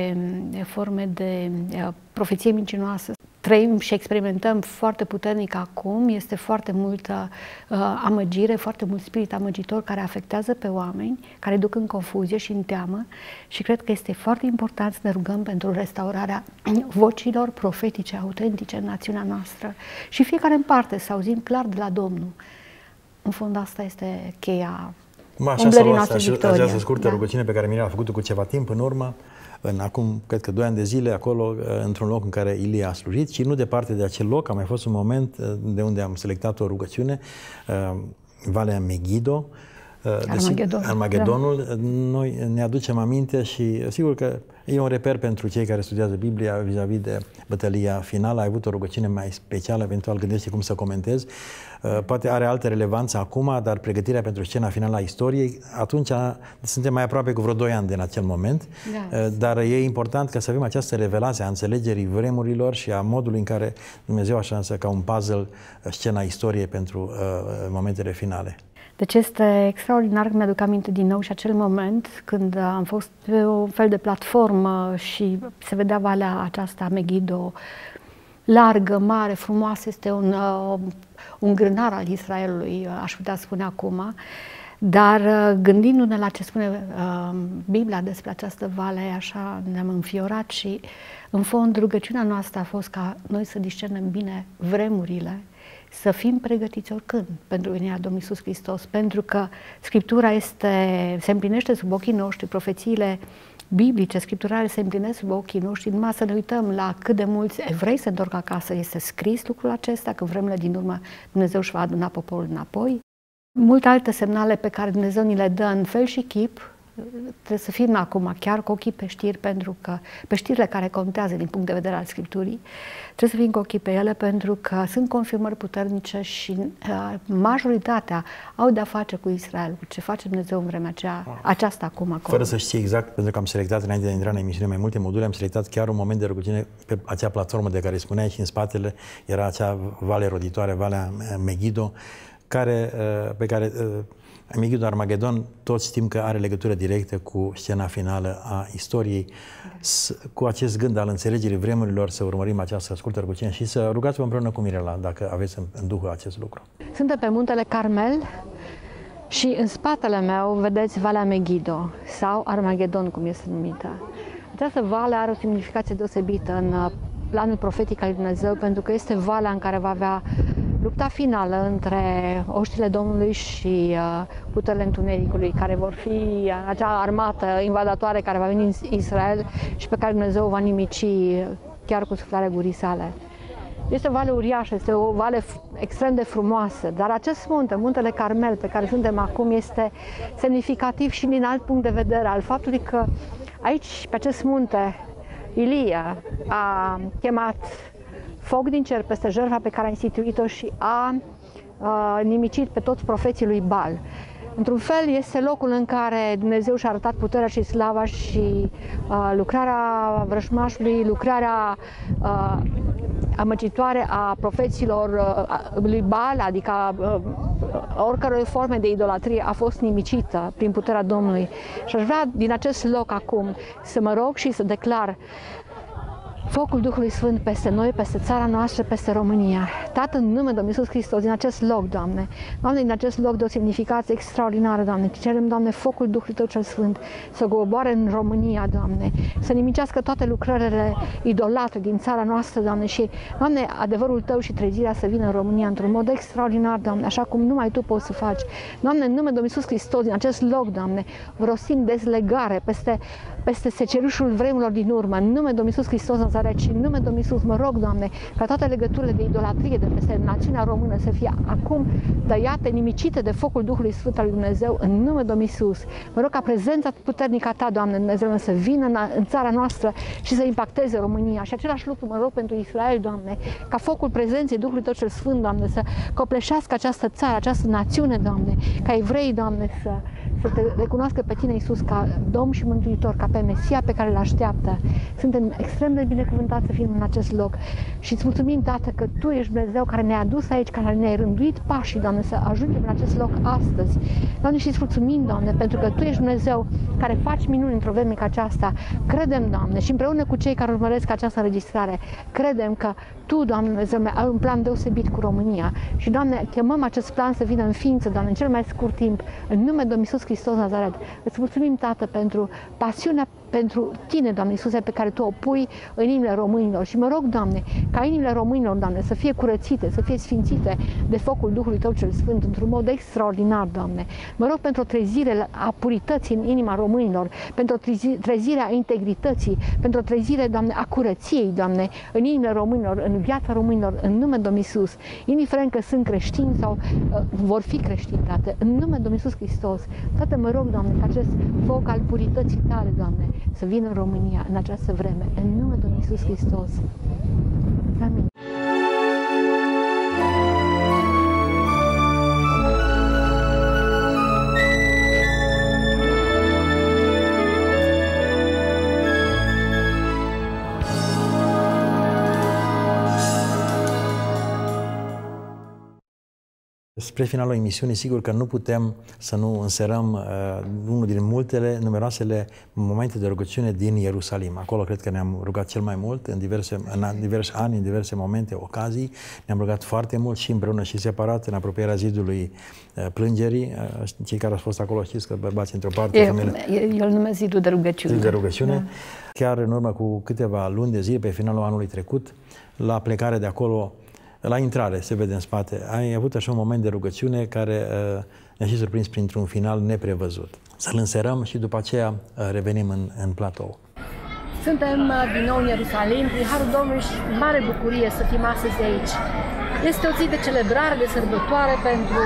de profeție mincinoasă trăim și experimentăm foarte puternic acum. Este foarte multă amăgire, foarte mult spirit amăgitor care afectează pe oameni, care duc în confuzie și în teamă, și cred că este foarte important să ne rugăm pentru restaurarea vocilor profetice autentice în națiunea noastră și fiecare în parte să auzim clar de la Domnul. În fond, asta este cheia umblării noastre victorie. Această scurtă rugăciune pe care Mirela a făcut-o cu ceva timp în urmă, acum, cred că 2 ani de zile, acolo, într-un loc în care Ilie a slujit, și nu departe de acel loc, a mai fost un moment de unde am selectat o rugăciune, Valea Megiddo, Armagedonul. Noi ne aducem aminte și sigur că e un reper pentru cei care studiază Biblia vis-a-vis de bătălia finală. Ai avut o rugăciune mai specială, eventual gândește cum să comentezi. Poate are altă relevanță acum, dar pregătirea pentru scena finală a istoriei, atunci suntem mai aproape cu vreo 2 ani din acel moment, dar e important ca să avem această revelație a înțelegerii vremurilor și a modului în care Dumnezeu așa însă ca un puzzle scena istoriei pentru momentele finale. Deci este extraordinar că mi-aduc aminte din nou și acel moment când am fost pe un fel de platformă și se vedea valea aceasta, Megiddo, largă, mare, frumoasă, este un grânar al Israelului, aș putea spune acum, dar gândindu-ne la ce spune Biblia despre această vale, așa ne-am înfiorat și, în fond, rugăciunea noastră a fost ca noi să discernem bine vremurile, să fim pregătiți oricând pentru venirea Domnului Iisus Hristos, pentru că Scriptura se împlinește sub ochii noștri, profețiile biblice, scripturale se împlinesc sub ochii noștri, numai să ne uităm la cât de mulți evrei se întorc acasă. Este scris lucrul acesta, că în vremurile din urmă Dumnezeu își va aduna poporul înapoi. Multe alte semnale pe care Dumnezeu ni le dă în fel și chip. Trebuie să fim acum chiar cu ochii pe știri, pentru că pe știrile care contează din punct de vedere al Scripturii, trebuie să fim cu ochii pe ele, pentru că sunt confirmări puternice și majoritatea au de-a face cu Israel, cu ce face Dumnezeu în vremea aceasta acum acolo. Fără să știi exact, pentru că am selectat înainte de a intra în emisiune mai multe module, am selectat chiar un moment de rugăciune pe acea platformă de care spuneai și în spatele era acea vale roditoare, Valea Megiddo, pe care Megiddo Armagedon, toți știm că are legătură directă cu scena finală a istoriei. Cu acest gând al înțelegerii vremurilor să urmărim această scurtă rugăciune și să rugați-vă împreună cu Mirela, dacă aveți în Duhul acest lucru. Suntem pe muntele Carmel și în spatele meu vedeți Valea Megiddo sau Armagedon, cum este numită. Această vale are o semnificație deosebită în planul profetic al lui Dumnezeu, pentru că este valea în care va avea lupta finală între oștile Domnului și puterile întunericului, care vor fi acea armată invadatoare care va veni în Israel și pe care Dumnezeu o va nimici chiar cu suflarea gurii sale. Este o vale uriașă, este o vale extrem de frumoasă, dar acest munte, muntele Carmel, pe care suntem acum, este semnificativ și din alt punct de vedere al faptului că aici, pe acest munte, Ilie a chemat foc din cer peste jertfa pe care a instituit-o și a nimicit pe toți profeții lui Baal. Într-un fel, este locul în care Dumnezeu și-a arătat puterea și slava și lucrarea vrăjmașului, lucrarea amăgitoare a profeților lui Baal, adică oricărei forme de idolatrie, a fost nimicită prin puterea Domnului. Și aș vrea din acest loc acum să mă rog și să declar focul Duhului Sfânt peste noi, peste țara noastră, peste România. Tată, în numele Domnului Iisus Hristos, din acest loc, Doamne, Doamne, din acest loc de o semnificație extraordinară, Doamne, cerem, Doamne, focul Duhului Tău cel Sfânt să coboare în România, Doamne, să nimicească toate lucrările idolatre din țara noastră, Doamne, și, Doamne, adevărul Tău și trezirea să vină în România într-un mod extraordinar, Doamne, așa cum numai Tu poți să faci. Doamne, în numele Domnului Iisus Hristos, din acest loc, Doamne, rosim dezlegare peste secerușul vremurilor din urmă, în numele Domnului Iisus Hristos Nazaret și în numele Domnului Iisus, mă rog, Doamne, ca toate legăturile de idolatrie de peste națiunea română să fie acum tăiate, nimicite de focul Duhului Sfânt al lui Dumnezeu, în numele Domnului Iisus. Mă rog ca prezența puternică a Ta, Doamne, Dumnezeu, să vină în țara noastră și să impacteze România. Și același lucru mă rog pentru Israel, Doamne, ca focul prezenței Duhului Tău cel Sfânt, Doamne, să copleșească această țară, această națiune, Doamne, ca evrei, Doamne, să Te recunoască pe Tine, Iisus, ca Domn și Mântuitor, ca pe Mesia pe care îl așteaptă. Suntem extrem de binecuvântați să fim în acest loc și îți mulțumim, Tată, că Tu ești Dumnezeu care ne-a adus aici, care ne-ai rânduit pașii, Doamne, să ajungem în acest loc astăzi. Doamne, și îți mulțumim, Doamne, pentru că Tu ești Dumnezeu care faci minuni într-o vreme ca aceasta. Credem, Doamne, și împreună cu cei care urmăresc această înregistrare, credem că Tu, Doamne Dumnezeu, ai un plan deosebit cu România. Și, Doamne, chemăm acest plan să vină în ființă, Doamne, în cel mai scurt timp, în numele Domnului Iisus Hristos Nazaret. Îți mulțumim, Tată, pentru pasiunea pentru Tine, Doamne Iisuse, pe care Tu o pui în inimile românilor. Și mă rog, Doamne, ca inimile românilor, Doamne, să fie curățite, să fie sfințite de focul Duhului Tău cel Sfânt într-un mod extraordinar, Doamne. Mă rog pentru o trezire a purității în inima românilor, pentru o trezire a integrității, pentru o trezire, Doamne, a curăției, Doamne, în inimile românilor, în viața românilor, în numele Domnului Iisus, indiferent că sunt creștini sau vor fi creștini, Tată, în numele Domnului Iisus Hristos. Tată, mă rog, Doamne, ca acest foc al purității Tale, Doamne, să vină în România în această vreme, în numele Domnului Iisus Hristos. Amin. Spre finalul emisiunii, sigur că nu putem să nu înserăm unul din numeroasele momente de rugăciune din Ierusalim. Acolo cred că ne-am rugat cel mai mult, în diverse ani, în diverse momente, ocazii. Ne-am rugat foarte mult și împreună și separat, în apropierea zidului plângerii. Cei care au fost acolo știți că bărbații într-o parte... Eu îl numesc zidul de rugăciune. Zidul de rugăciune. Da. Chiar în urmă cu câteva luni de zile, pe finalul anului trecut, la plecare de acolo, la intrare, se vede în spate, ai avut așa un moment de rugăciune care ne-a și surprins printr-un final neprevăzut. Să-l înserăm și după aceea revenim în platou. Suntem din nou în Ierusalim, prin Harul Domnului și mare bucurie să fim astăzi aici. Este o zi de celebrare, de sărbătoare pentru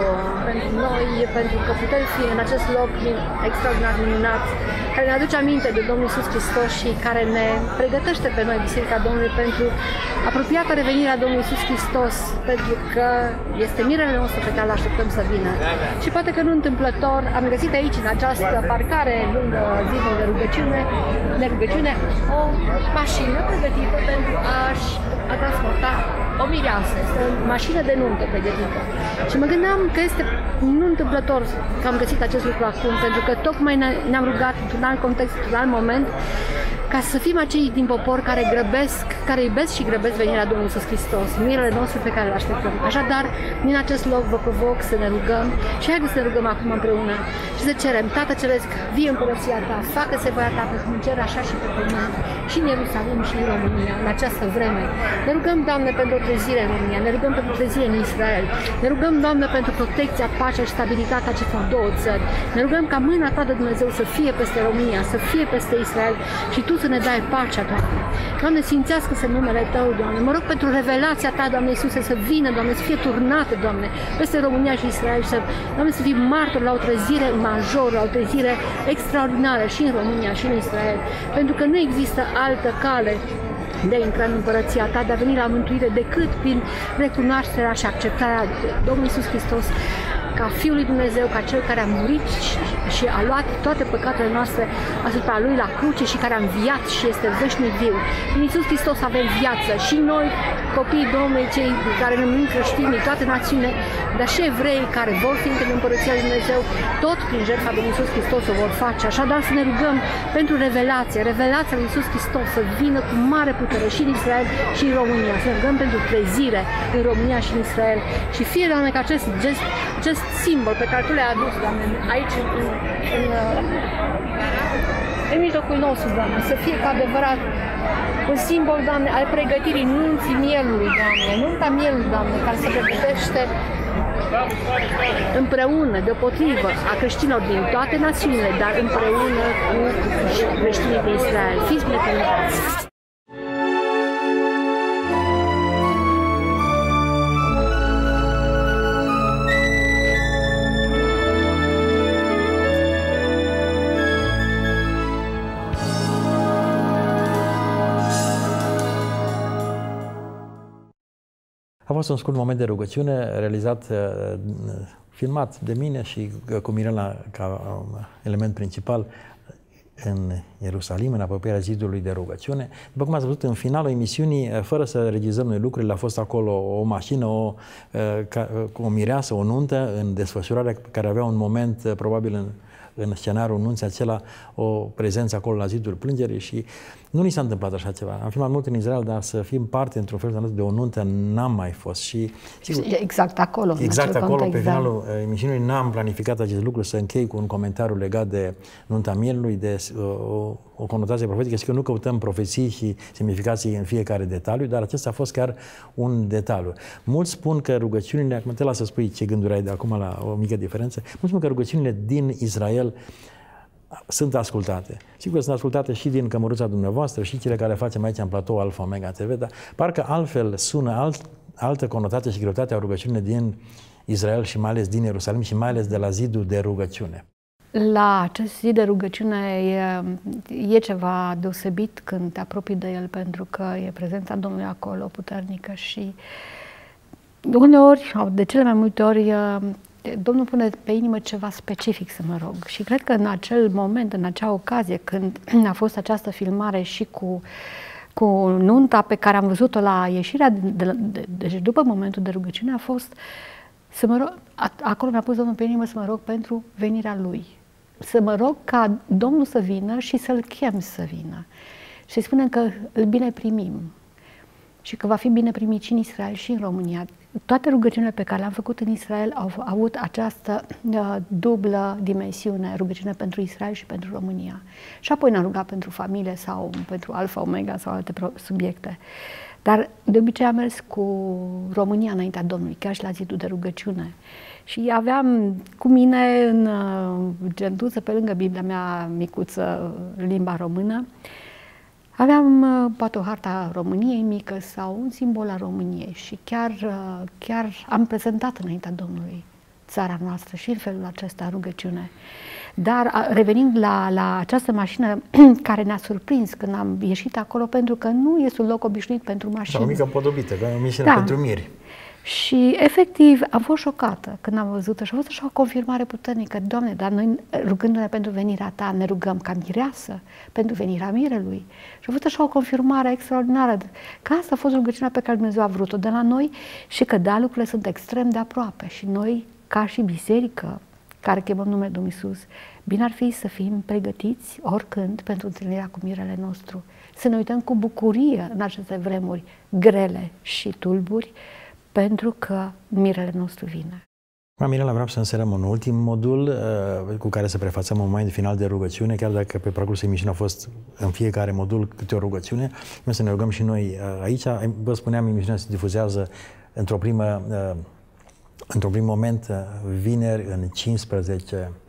noi, pentru că putem fi în acest loc extraordinar minunat, care ne aduce aminte de Domnul Iisus Hristos și care ne pregătește pe noi, Biserica Domnului, pentru apropiată revenirea Domnului Iisus Hristos, pentru că este mirele nostru pe care îl așteptăm să vină. Și poate că nu întâmplător am găsit aici, în această parcare lângă zidul de rugăciune, o mașină pregătită pentru a transporta o mireasă. Este o mașină de nuntă pregătită. Și mă gândeam că este nu întâmplător că am găsit acest lucru acum, pentru că tocmai ne-am rugat într-un alt context, într-un alt moment, ca să fim acei din popor care iubesc și grăbesc venirea Domnului Iisus Hristos, mirele nostru pe care îl așteptăm. Așadar, din acest loc vă provoc să ne rugăm și haideți să ne rugăm acum împreună și să cerem: Tată Ceresc, vie împărăția Ta, facă-se voia Ta pe în cer așa și pe pământ, și în Ierusalim și în România, în această vreme. Ne rugăm, Doamne, pentru o trezire în România, ne rugăm pentru o trezire în Israel, ne rugăm, Doamne, pentru protecția, pacea și stabilitatea acestor două țări. Ne rugăm ca mâna Ta de Dumnezeu să fie peste România, să fie peste Israel și Tu să să ne dai pacea, Doamne. Doamne, sfințească-se numele Tău, Doamne. Mă rog pentru revelația Ta, Doamne Iisuse, să vină, Doamne, să fie turnată, Doamne, peste România și Israel, și Doamne, să fii martor la o trezire majoră, la o trezire extraordinară și în România și în Israel. Pentru că nu există altă cale de a intra în împărăția Ta, de a veni la mântuire, decât prin recunoașterea și acceptarea Domnului Iisus Hristos ca Fiul lui Dumnezeu, ca Cel care a murit și a luat toate păcatele noastre asupra Lui la cruce și care a înviat și este veșnic viu. Prin Iisus Hristos avem viață și noi, copiii Domnului, cei care ne numim creștini, toate națiunile, dar și evrei care vor fi în împărăția lui Dumnezeu, tot prin jertfa lui Iisus Hristos o vor face. Așadar să ne rugăm pentru revelația lui Iisus Hristos să vină cu mare putere și în Israel și în România. Să ne rugăm pentru trezire în România și în Israel. Și fie, Doamne, că acest simbol pe care Tu le-ai adus, Doamne, aici în mijlocul nostru, Doamne, să fie cu adevărat un simbol, Doamne, al pregătirii nunții mielului, Doamne, nunta mielului, Doamne, care se pregătește împreună, deopotrivă, a creștinilor din toate națiunile, dar împreună cu creștinii din Israel. Fiți binecuvântați! A fost un scurt moment de rugăciune realizat, filmat de mine și cu Mirela ca element principal în Ierusalim, în apropierea zidului de rugăciune. După cum ați văzut, în finalul emisiunii, fără să regizăm noi lucrurile, a fost acolo o mașină, o mireasă, o nuntă în desfășurare, care avea un moment, probabil în scenariul nunții acela, o prezență acolo la zidul plângerii și nu ni s-a întâmplat așa ceva. Am filmat mult în Israel, dar să fim parte, într-un fel de o nuntă, n-am mai fost. Și, sigur, exact acolo. Exact acolo, pe finalul emisiunii, n-am planificat acest lucru, să închei cu un comentariu legat de nunta mielului, de o conotație profetică. Și că nu căutăm profeții și semnificații în fiecare detaliu, dar acesta a fost chiar un detaliu. Mulți spun că rugăciunile, acum te las să spui ce gânduri ai de acum la o mică diferență, mulți spun că rugăciunile din Israel sunt ascultate. Sigur, sunt ascultate și din cămăruța dumneavoastră și cele care le facem aici în platou Alfa Omega TV, dar parcă altfel sună altă conotație și greutate a rugăciunii din Israel și mai ales din Ierusalim și mai ales de la zidul de rugăciune. La acest zid de rugăciune e ceva deosebit când te apropii de el, pentru că e prezența Domnului acolo puternică și uneori, de cele mai multe ori, Domnul pune pe inimă ceva specific să mă rog. Și cred că în acel moment, în acea ocazie, când a fost această filmare și cu nunta pe care am văzut-o la ieșirea, deci după momentul de rugăciune, a fost să mă rog, acolo mi-a pus Domnul pe inimă să mă rog pentru venirea Lui. Să mă rog ca Domnul să vină și să-L chem să vină. Și spunem că îl bine primim. Și că va fi bine primit și în Israel și în România. Toate rugăciunile pe care le-am făcut în Israel au avut această dublă dimensiune, rugăciune pentru Israel și pentru România. Și apoi ne-am rugat pentru familie sau pentru Alfa Omega sau alte subiecte. Dar de obicei am mers cu România înaintea Domnului, chiar și la zidul de rugăciune. Și aveam cu mine în gentuță, pe lângă Biblia mea micuță, limba română, aveam poate o harta României mică sau un simbol al României și chiar am prezentat înaintea Domnului țara noastră și în felul acesta rugăciune. Dar revenind la această mașină care ne-a surprins când am ieșit acolo, pentru că nu este un loc obișnuit pentru mașini. O mică împodobită, o mașină pentru miri. Și efectiv am fost șocată când am văzut-o și a fost așa o confirmare puternică. Doamne, dar noi rugându-ne pentru venirea Ta, ne rugăm ca mireasă pentru venirea mirelui. Și a fost așa o confirmare extraordinară că asta a fost rugăciunea pe care Dumnezeu a vrut-o de la noi și că da, lucrurile sunt extrem de aproape și noi, ca și biserică care chemăm numele Domnului Iisus, bine ar fi să fim pregătiți oricând pentru întâlnirea cu mirele nostru. Să ne uităm cu bucurie în aceste vremuri grele și tulburi, pentru că mirele nostru vine. Mirela, vreau să înserăm un ultim modul cu care să prefațăm un moment final de rugăciune, chiar dacă pe parcursul emisiunii a fost în fiecare modul câte o rugăciune. Noi să ne rugăm și noi aici. Vă spuneam, emisiunea se difuzează într-un prim moment vineri în 15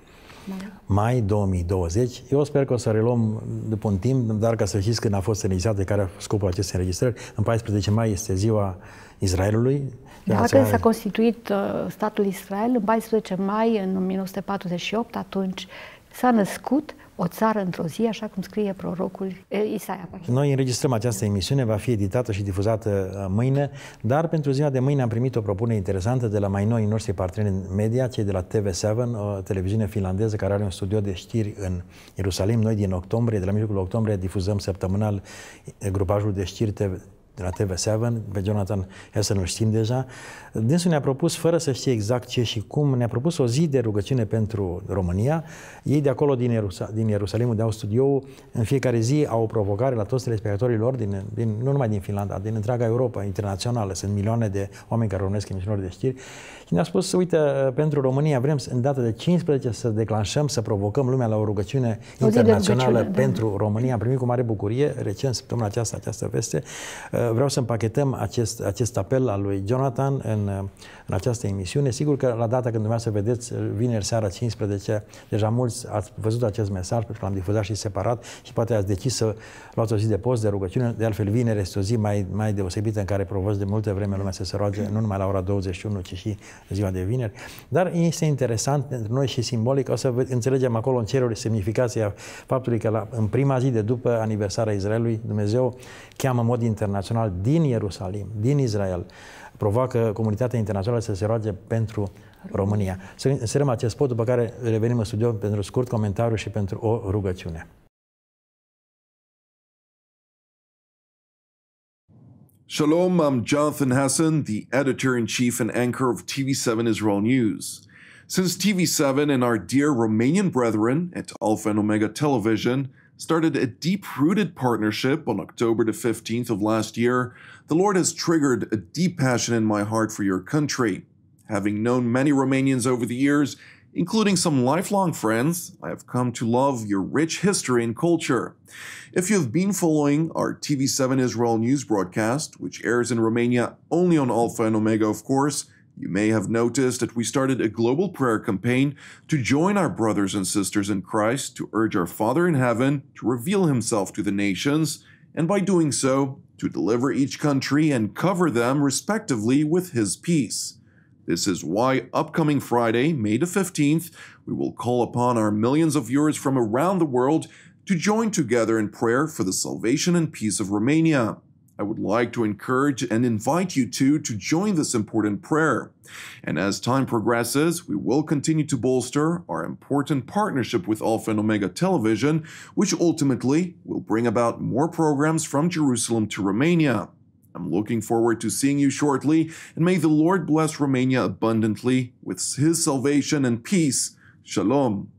mai 2020. Eu sper că o să reluăm după un timp, dar ca să știți când a fost înregistrată, care a scopul acestei înregistrări. În 14 mai este ziua Israelului. Dacă s-a constituit statul Israel, în 14 mai, în 1948, atunci s-a născut o țară într-o zi, așa cum scrie prorocul Isaia. Noi înregistrăm această emisiune, va fi editată și difuzată mâine, dar pentru ziua de mâine am primit o propunere interesantă de la mai noi noștri parteneri media, cei de la TV7, o televiziune finlandeză care are un studio de știri în Ierusalim. Noi din octombrie, de la mijlocul octombrie, difuzăm săptămânal grupajul de știri de la TV7, pe Jonathan Hessen îl știm deja. Dânsul ne-a propus, fără să știe exact ce și cum, ne-a propus o zi de rugăciune pentru România. Ei de acolo, din Ierusalim, unde au studioul, în fiecare zi au o provocare la toți telespectatorii lor, nu numai din Finlanda, din întreaga Europa internațională. Sunt milioane de oameni care urmăresc emisiunilor de știri. Și ne-a spus, uite, pentru România vrem în data de 15 să declanșăm, să provocăm lumea la o rugăciune internațională pentru România. Am primit cu mare bucurie, recent, săptămâna această veste. Vreau să împachetăm acest apel al lui Jonathan în această emisiune. Sigur că la data când dumneavoastră vedeți, vineri seara 15, deja mulți ați văzut acest mesaj, pentru că l-am difuzat și separat și poate ați decis să luați o zi de post, de rugăciune. De altfel, vineri este o zi mai deosebită în care provoci de multe vreme lumea să se roage, nu numai la ora 21, ci și ziua de vineri. Dar este interesant pentru noi și simbolic, o să înțelegem acolo în ceruri semnificația faptului că în prima zi de după aniversarea Israelului, Dumnezeu cheamă în mod internațional din Ierusalim, din Israel, provoacă comunitatea internațională să se roage pentru România. Să inserăm acest spot, după care revenim în studio pentru scurt comentariu și pentru o rugăciune. Shalom, I'm Jonathan Hessen, the editor-in-chief and anchor of TV7 Israel News. Since TV7 and our dear Romanian brethren at Alpha and Omega Television started a deep-rooted partnership on October the 15th of last year, the Lord has triggered a deep passion in my heart for your country. Having known many Romanians over the years, including some lifelong friends, I have come to love your rich history and culture. If you have been following our TV7 Israel News broadcast, which airs in Romania only on Alpha and Omega, of course, you may have noticed that we started a global prayer campaign to join our brothers and sisters in Christ to urge our Father in heaven to reveal himself to the nations, and by doing so, to deliver each country and cover them respectively with his peace. This is why upcoming Friday, May the 15th, we will call upon our millions of viewers from around the world to join together in prayer for the salvation and peace of Romania. I would like to encourage and invite you to join this important prayer. And as time progresses, we will continue to bolster our important partnership with Alpha and Omega Television, which ultimately will bring about more programs from Jerusalem to Romania. I'm looking forward to seeing you shortly, and may the Lord bless Romania abundantly with his salvation and peace. Shalom.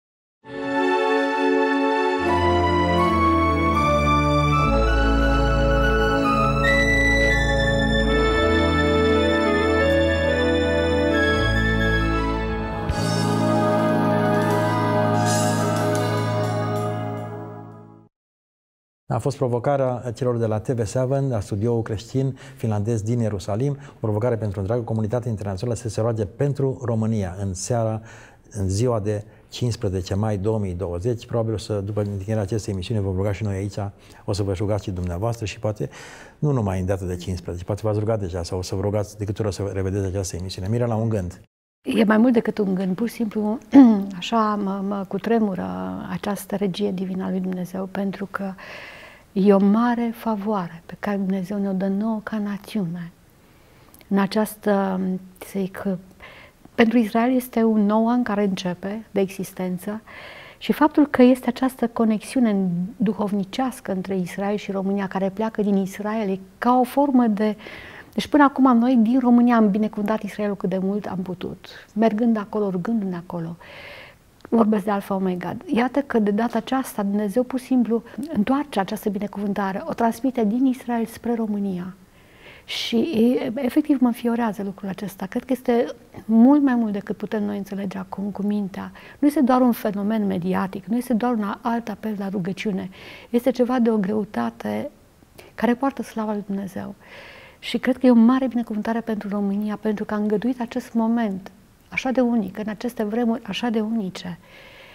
A fost provocarea celor de la TV7, la studioul creștin finlandez din Ierusalim, o provocare pentru întreaga comunitate internațională să se roage pentru România în ziua de 15 mai 2020. Probabil după încheierea acestei emisiuni vom ruga și noi aici, o să vă rugați și dumneavoastră și poate nu numai în data de 15, poate v-ați rugat deja sau o să vă rugați de câte ori o să revedeți această emisiune. Mirela, un gând. E mai mult decât un gând, pur și simplu așa mă cutremură această regie divină a lui Dumnezeu, pentru că e o mare favoare pe care Dumnezeu ne-o dă nouă ca națiune. În această, să zic, pentru Israel este un nou an care începe de existență și faptul că este această conexiune duhovnicească între Israel și România, care pleacă din Israel, e ca o formă de... Deci până acum noi din România am binecuvântat Israelul cât de mult am putut, mergând acolo, rugându-ne acolo. Vorbesc de Alpha Omega. Iată că de data aceasta Dumnezeu pur și simplu întoarce această binecuvântare, o transmite din Israel spre România. Și efectiv mă înfiorează lucrul acesta. Cred că este mult mai mult decât putem noi înțelege acum cu mintea. Nu este doar un fenomen mediatic, nu este doar un alt apel la rugăciune. Este ceva de o greutate care poartă slava lui Dumnezeu. Și cred că e o mare binecuvântare pentru România, pentru că a îngăduit acest moment așa de unic, în aceste vremuri așa de unice.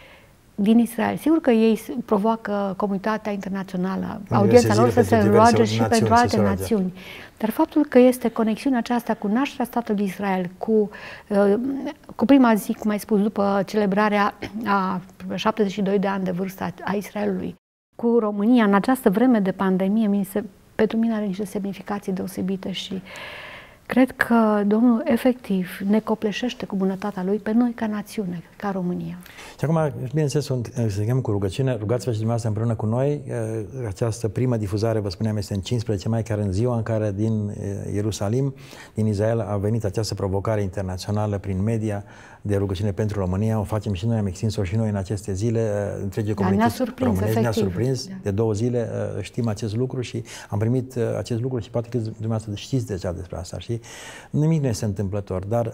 din Israel. Sigur că ei provoacă comunitatea internațională, audiența lor să se roage și pentru alte națiuni. Dar faptul că este conexiunea aceasta cu nașterea statului Israel, cu prima zi, cum ai spus, după celebrarea a 72 de ani de vârstă a Israelului, cu România, în această vreme de pandemie, pentru mine are niște semnificații deosebite și cred că Domnul efectiv ne copleșește cu bunătatea Lui pe noi ca națiune, ca România. Și acum, bineînțeles, să chemăm cu rugăciune, rugați-vă și dumneavoastră împreună cu noi. Această primă difuzare, vă spuneam, este în 15 mai, chiar în ziua în care din Ierusalim, din Israel, a venit această provocare internațională prin media de rugăciune pentru România. O facem și noi, am extins-o și noi în aceste zile. Întrege comunități românești ne-a surprins. De 2 zile știm acest lucru și am primit acest lucru și poate că dumneavoastră știți deja despre asta. Și nimic nu este întâmplător, dar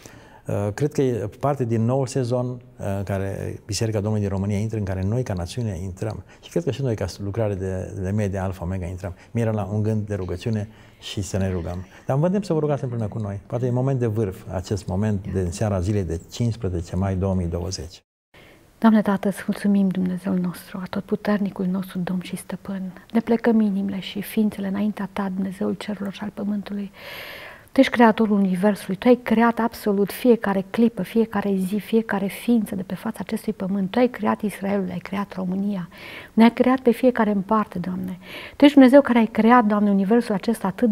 cred că e parte din noul sezon în care Biserica Domnului din România intră, în care noi ca națiune intrăm. Și cred că și noi ca lucrare de media Alfa Omega intrăm. Mi-era la un gând de rugăciune și să ne rugăm. Dar vă îndemn să vă rugați împreună cu noi. Poate e moment de vârf, acest moment de seara zilei de 15 mai 2020. Doamne Tată, îți mulțumim, Dumnezeul nostru, atotputernicul nostru Domn și Stăpân. Ne plecăm inimile și ființele înaintea Ta, Dumnezeul cerurilor și al pământului. Tu ești creatorul universului, Tu ai creat absolut fiecare clipă, fiecare zi, fiecare ființă de pe fața acestui pământ. Tu ai creat Israelul, ai creat România, ne-ai creat pe fiecare în parte, Doamne. Tu ești Dumnezeu care ai creat, Doamne, universul acesta atât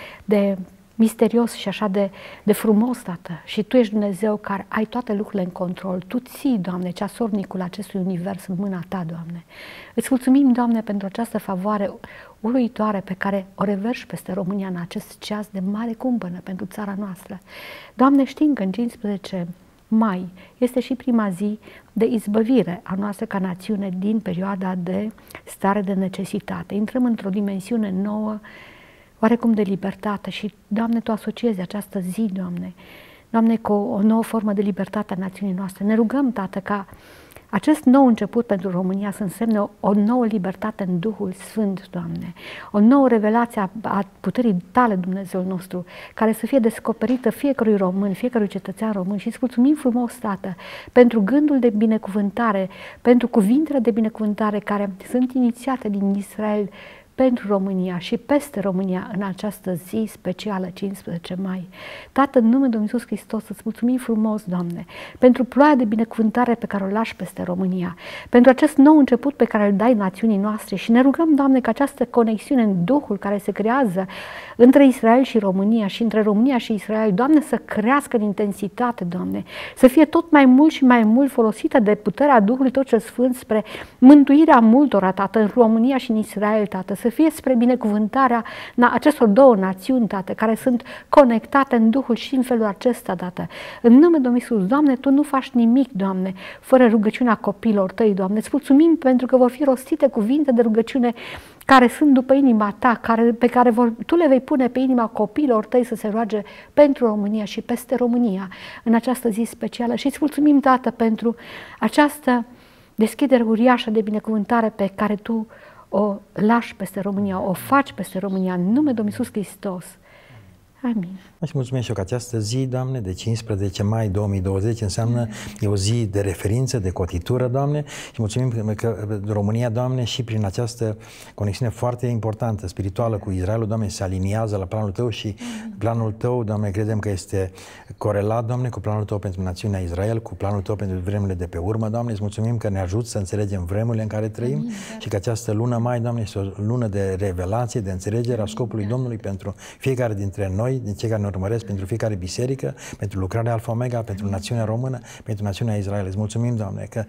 de misterios și așa de frumos, Tată. Și Tu ești Dumnezeu care ai toate lucrurile în control. Tu ții, Doamne, ceasornicul acestui univers în mâna Ta, Doamne. Îți mulțumim, Doamne, pentru această favoare uluitoare pe care o reverși peste România în acest ceas de mare cumpănă pentru țara noastră. Doamne, știm că în 15 mai este și prima zi de izbăvire a noastră ca națiune din perioada de stare de necesitate. Intrăm într-o dimensiune nouă, oarecum de libertate și, Doamne, Tu asociezi această zi, Doamne, cu o nouă formă de libertate a națiunii noastre. Ne rugăm, Tată, ca acest nou început pentru România să însemne o nouă libertate în Duhul Sfânt, Doamne, o nouă revelație a puterii Tale, Dumnezeul nostru, care să fie descoperită fiecărui român, fiecărui cetățean român și îți mulțumim frumos, Tată, pentru gândul de binecuvântare, pentru cuvintele de binecuvântare care sunt inițiate din Israel pentru România și peste România în această zi specială, 15 mai. Tată, în numele Domnului Iisus Hristos, îți mulțumim frumos, Doamne, pentru ploaia de binecuvântare pe care o lași peste România, pentru acest nou început pe care îl dai națiunii noastre și ne rugăm, Doamne, ca această conexiune în Duhul care se creează între Israel și România și între România și Israel, Doamne, să crească în intensitate, Doamne, să fie tot mai mult și mai mult folosită de puterea Duhului tot ce Sfânt spre mântuirea multora, Tată, în România și în Israel, Tată, să fie spre binecuvântarea acestor două națiuni, Tată, care sunt conectate în Duhul și în felul acesta, Tată. În numele Domnului Iisus, Doamne, Tu nu faci nimic, Doamne, fără rugăciunea copiilor Tăi, Doamne. Îți mulțumim pentru că vor fi rostite cuvinte de rugăciune care sunt după inima Ta, pe care Tu le vei pune pe inima copiilor Tăi să se roage pentru România și peste România în această zi specială. Și îți mulțumim, Tată, pentru această deschidere uriașă de binecuvântare pe care Tu o lași peste România, o faci peste România, în numele Domnului Iisus Hristos. Amin. Și mulțumesc și eu că această zi, Doamne, de 15 mai 2020 înseamnă, e o zi de referință, de cotitură, Doamne, și mulțumim că România, Doamne, și prin această conexiune foarte importantă, spirituală cu Israelul, Doamne, se aliniază la planul Tău și planul Tău, Doamne, credem că este corelat, Doamne, cu planul Tău pentru națiunea Israel, cu planul Tău pentru vremurile de pe urmă, Doamne, îți mulțumim că ne ajuți să înțelegem vremurile în care trăim și că această lună mai, Doamne, este o lună de revelație, de înțelegere a scopului Domnului pentru fiecare dintre noi, din cei care ne urmăresc, pentru fiecare biserică, pentru lucrarea Alfa Omega, pentru națiunea română, pentru națiunea Israel. Îți mulțumim, Doamne, că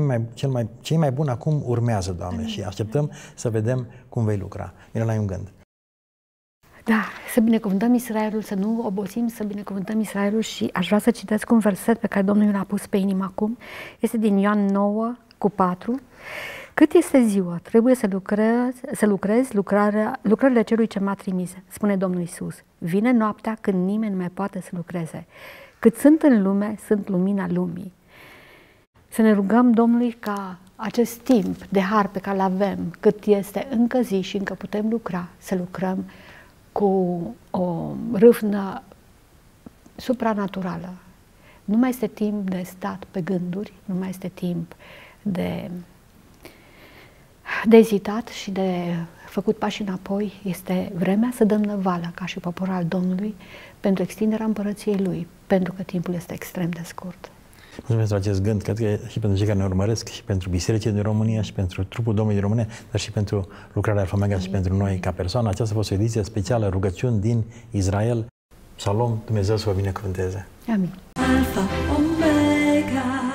cei mai buni acum urmează, Doamne, și așteptăm să vedem cum vei lucra. Mirela, ai un gând. Da, să binecuvântăm Israelul, să nu obosim, să binecuvântăm Israelul și aș vrea să citesc un verset pe care Domnul l-a pus pe inimă acum. Este din Ioan 9:4. Cât este ziua, trebuie să lucrezi lucrările celui ce m-a trimis, spune Domnul Iisus. Vine noaptea când nimeni nu mai poate să lucreze. Cât sunt în lume, sunt lumina lumii. Să ne rugăm Domnului ca acest timp de har pe care îl avem, cât este încă zi și încă putem lucra, să lucrăm cu o râvnă supranaturală. Nu mai este timp de stat pe gânduri, nu mai este timp de ezitat și de făcut pași înapoi. Este vremea să dăm năvală ca și popor al Domnului pentru extinderea împărăției Lui, pentru că timpul este extrem de scurt. Mulțumesc pentru acest gând, cred că și pentru cei care ne urmăresc, și pentru bisericii din România, și pentru trupul Domnului din România, dar și pentru lucrarea Alfa Omega și pentru noi ca persoană. Aceasta a fost o ediție specială, rugăciuni din Israel. Shalom, Dumnezeu să vă binecuvânteze. Amin. Alfa Omega.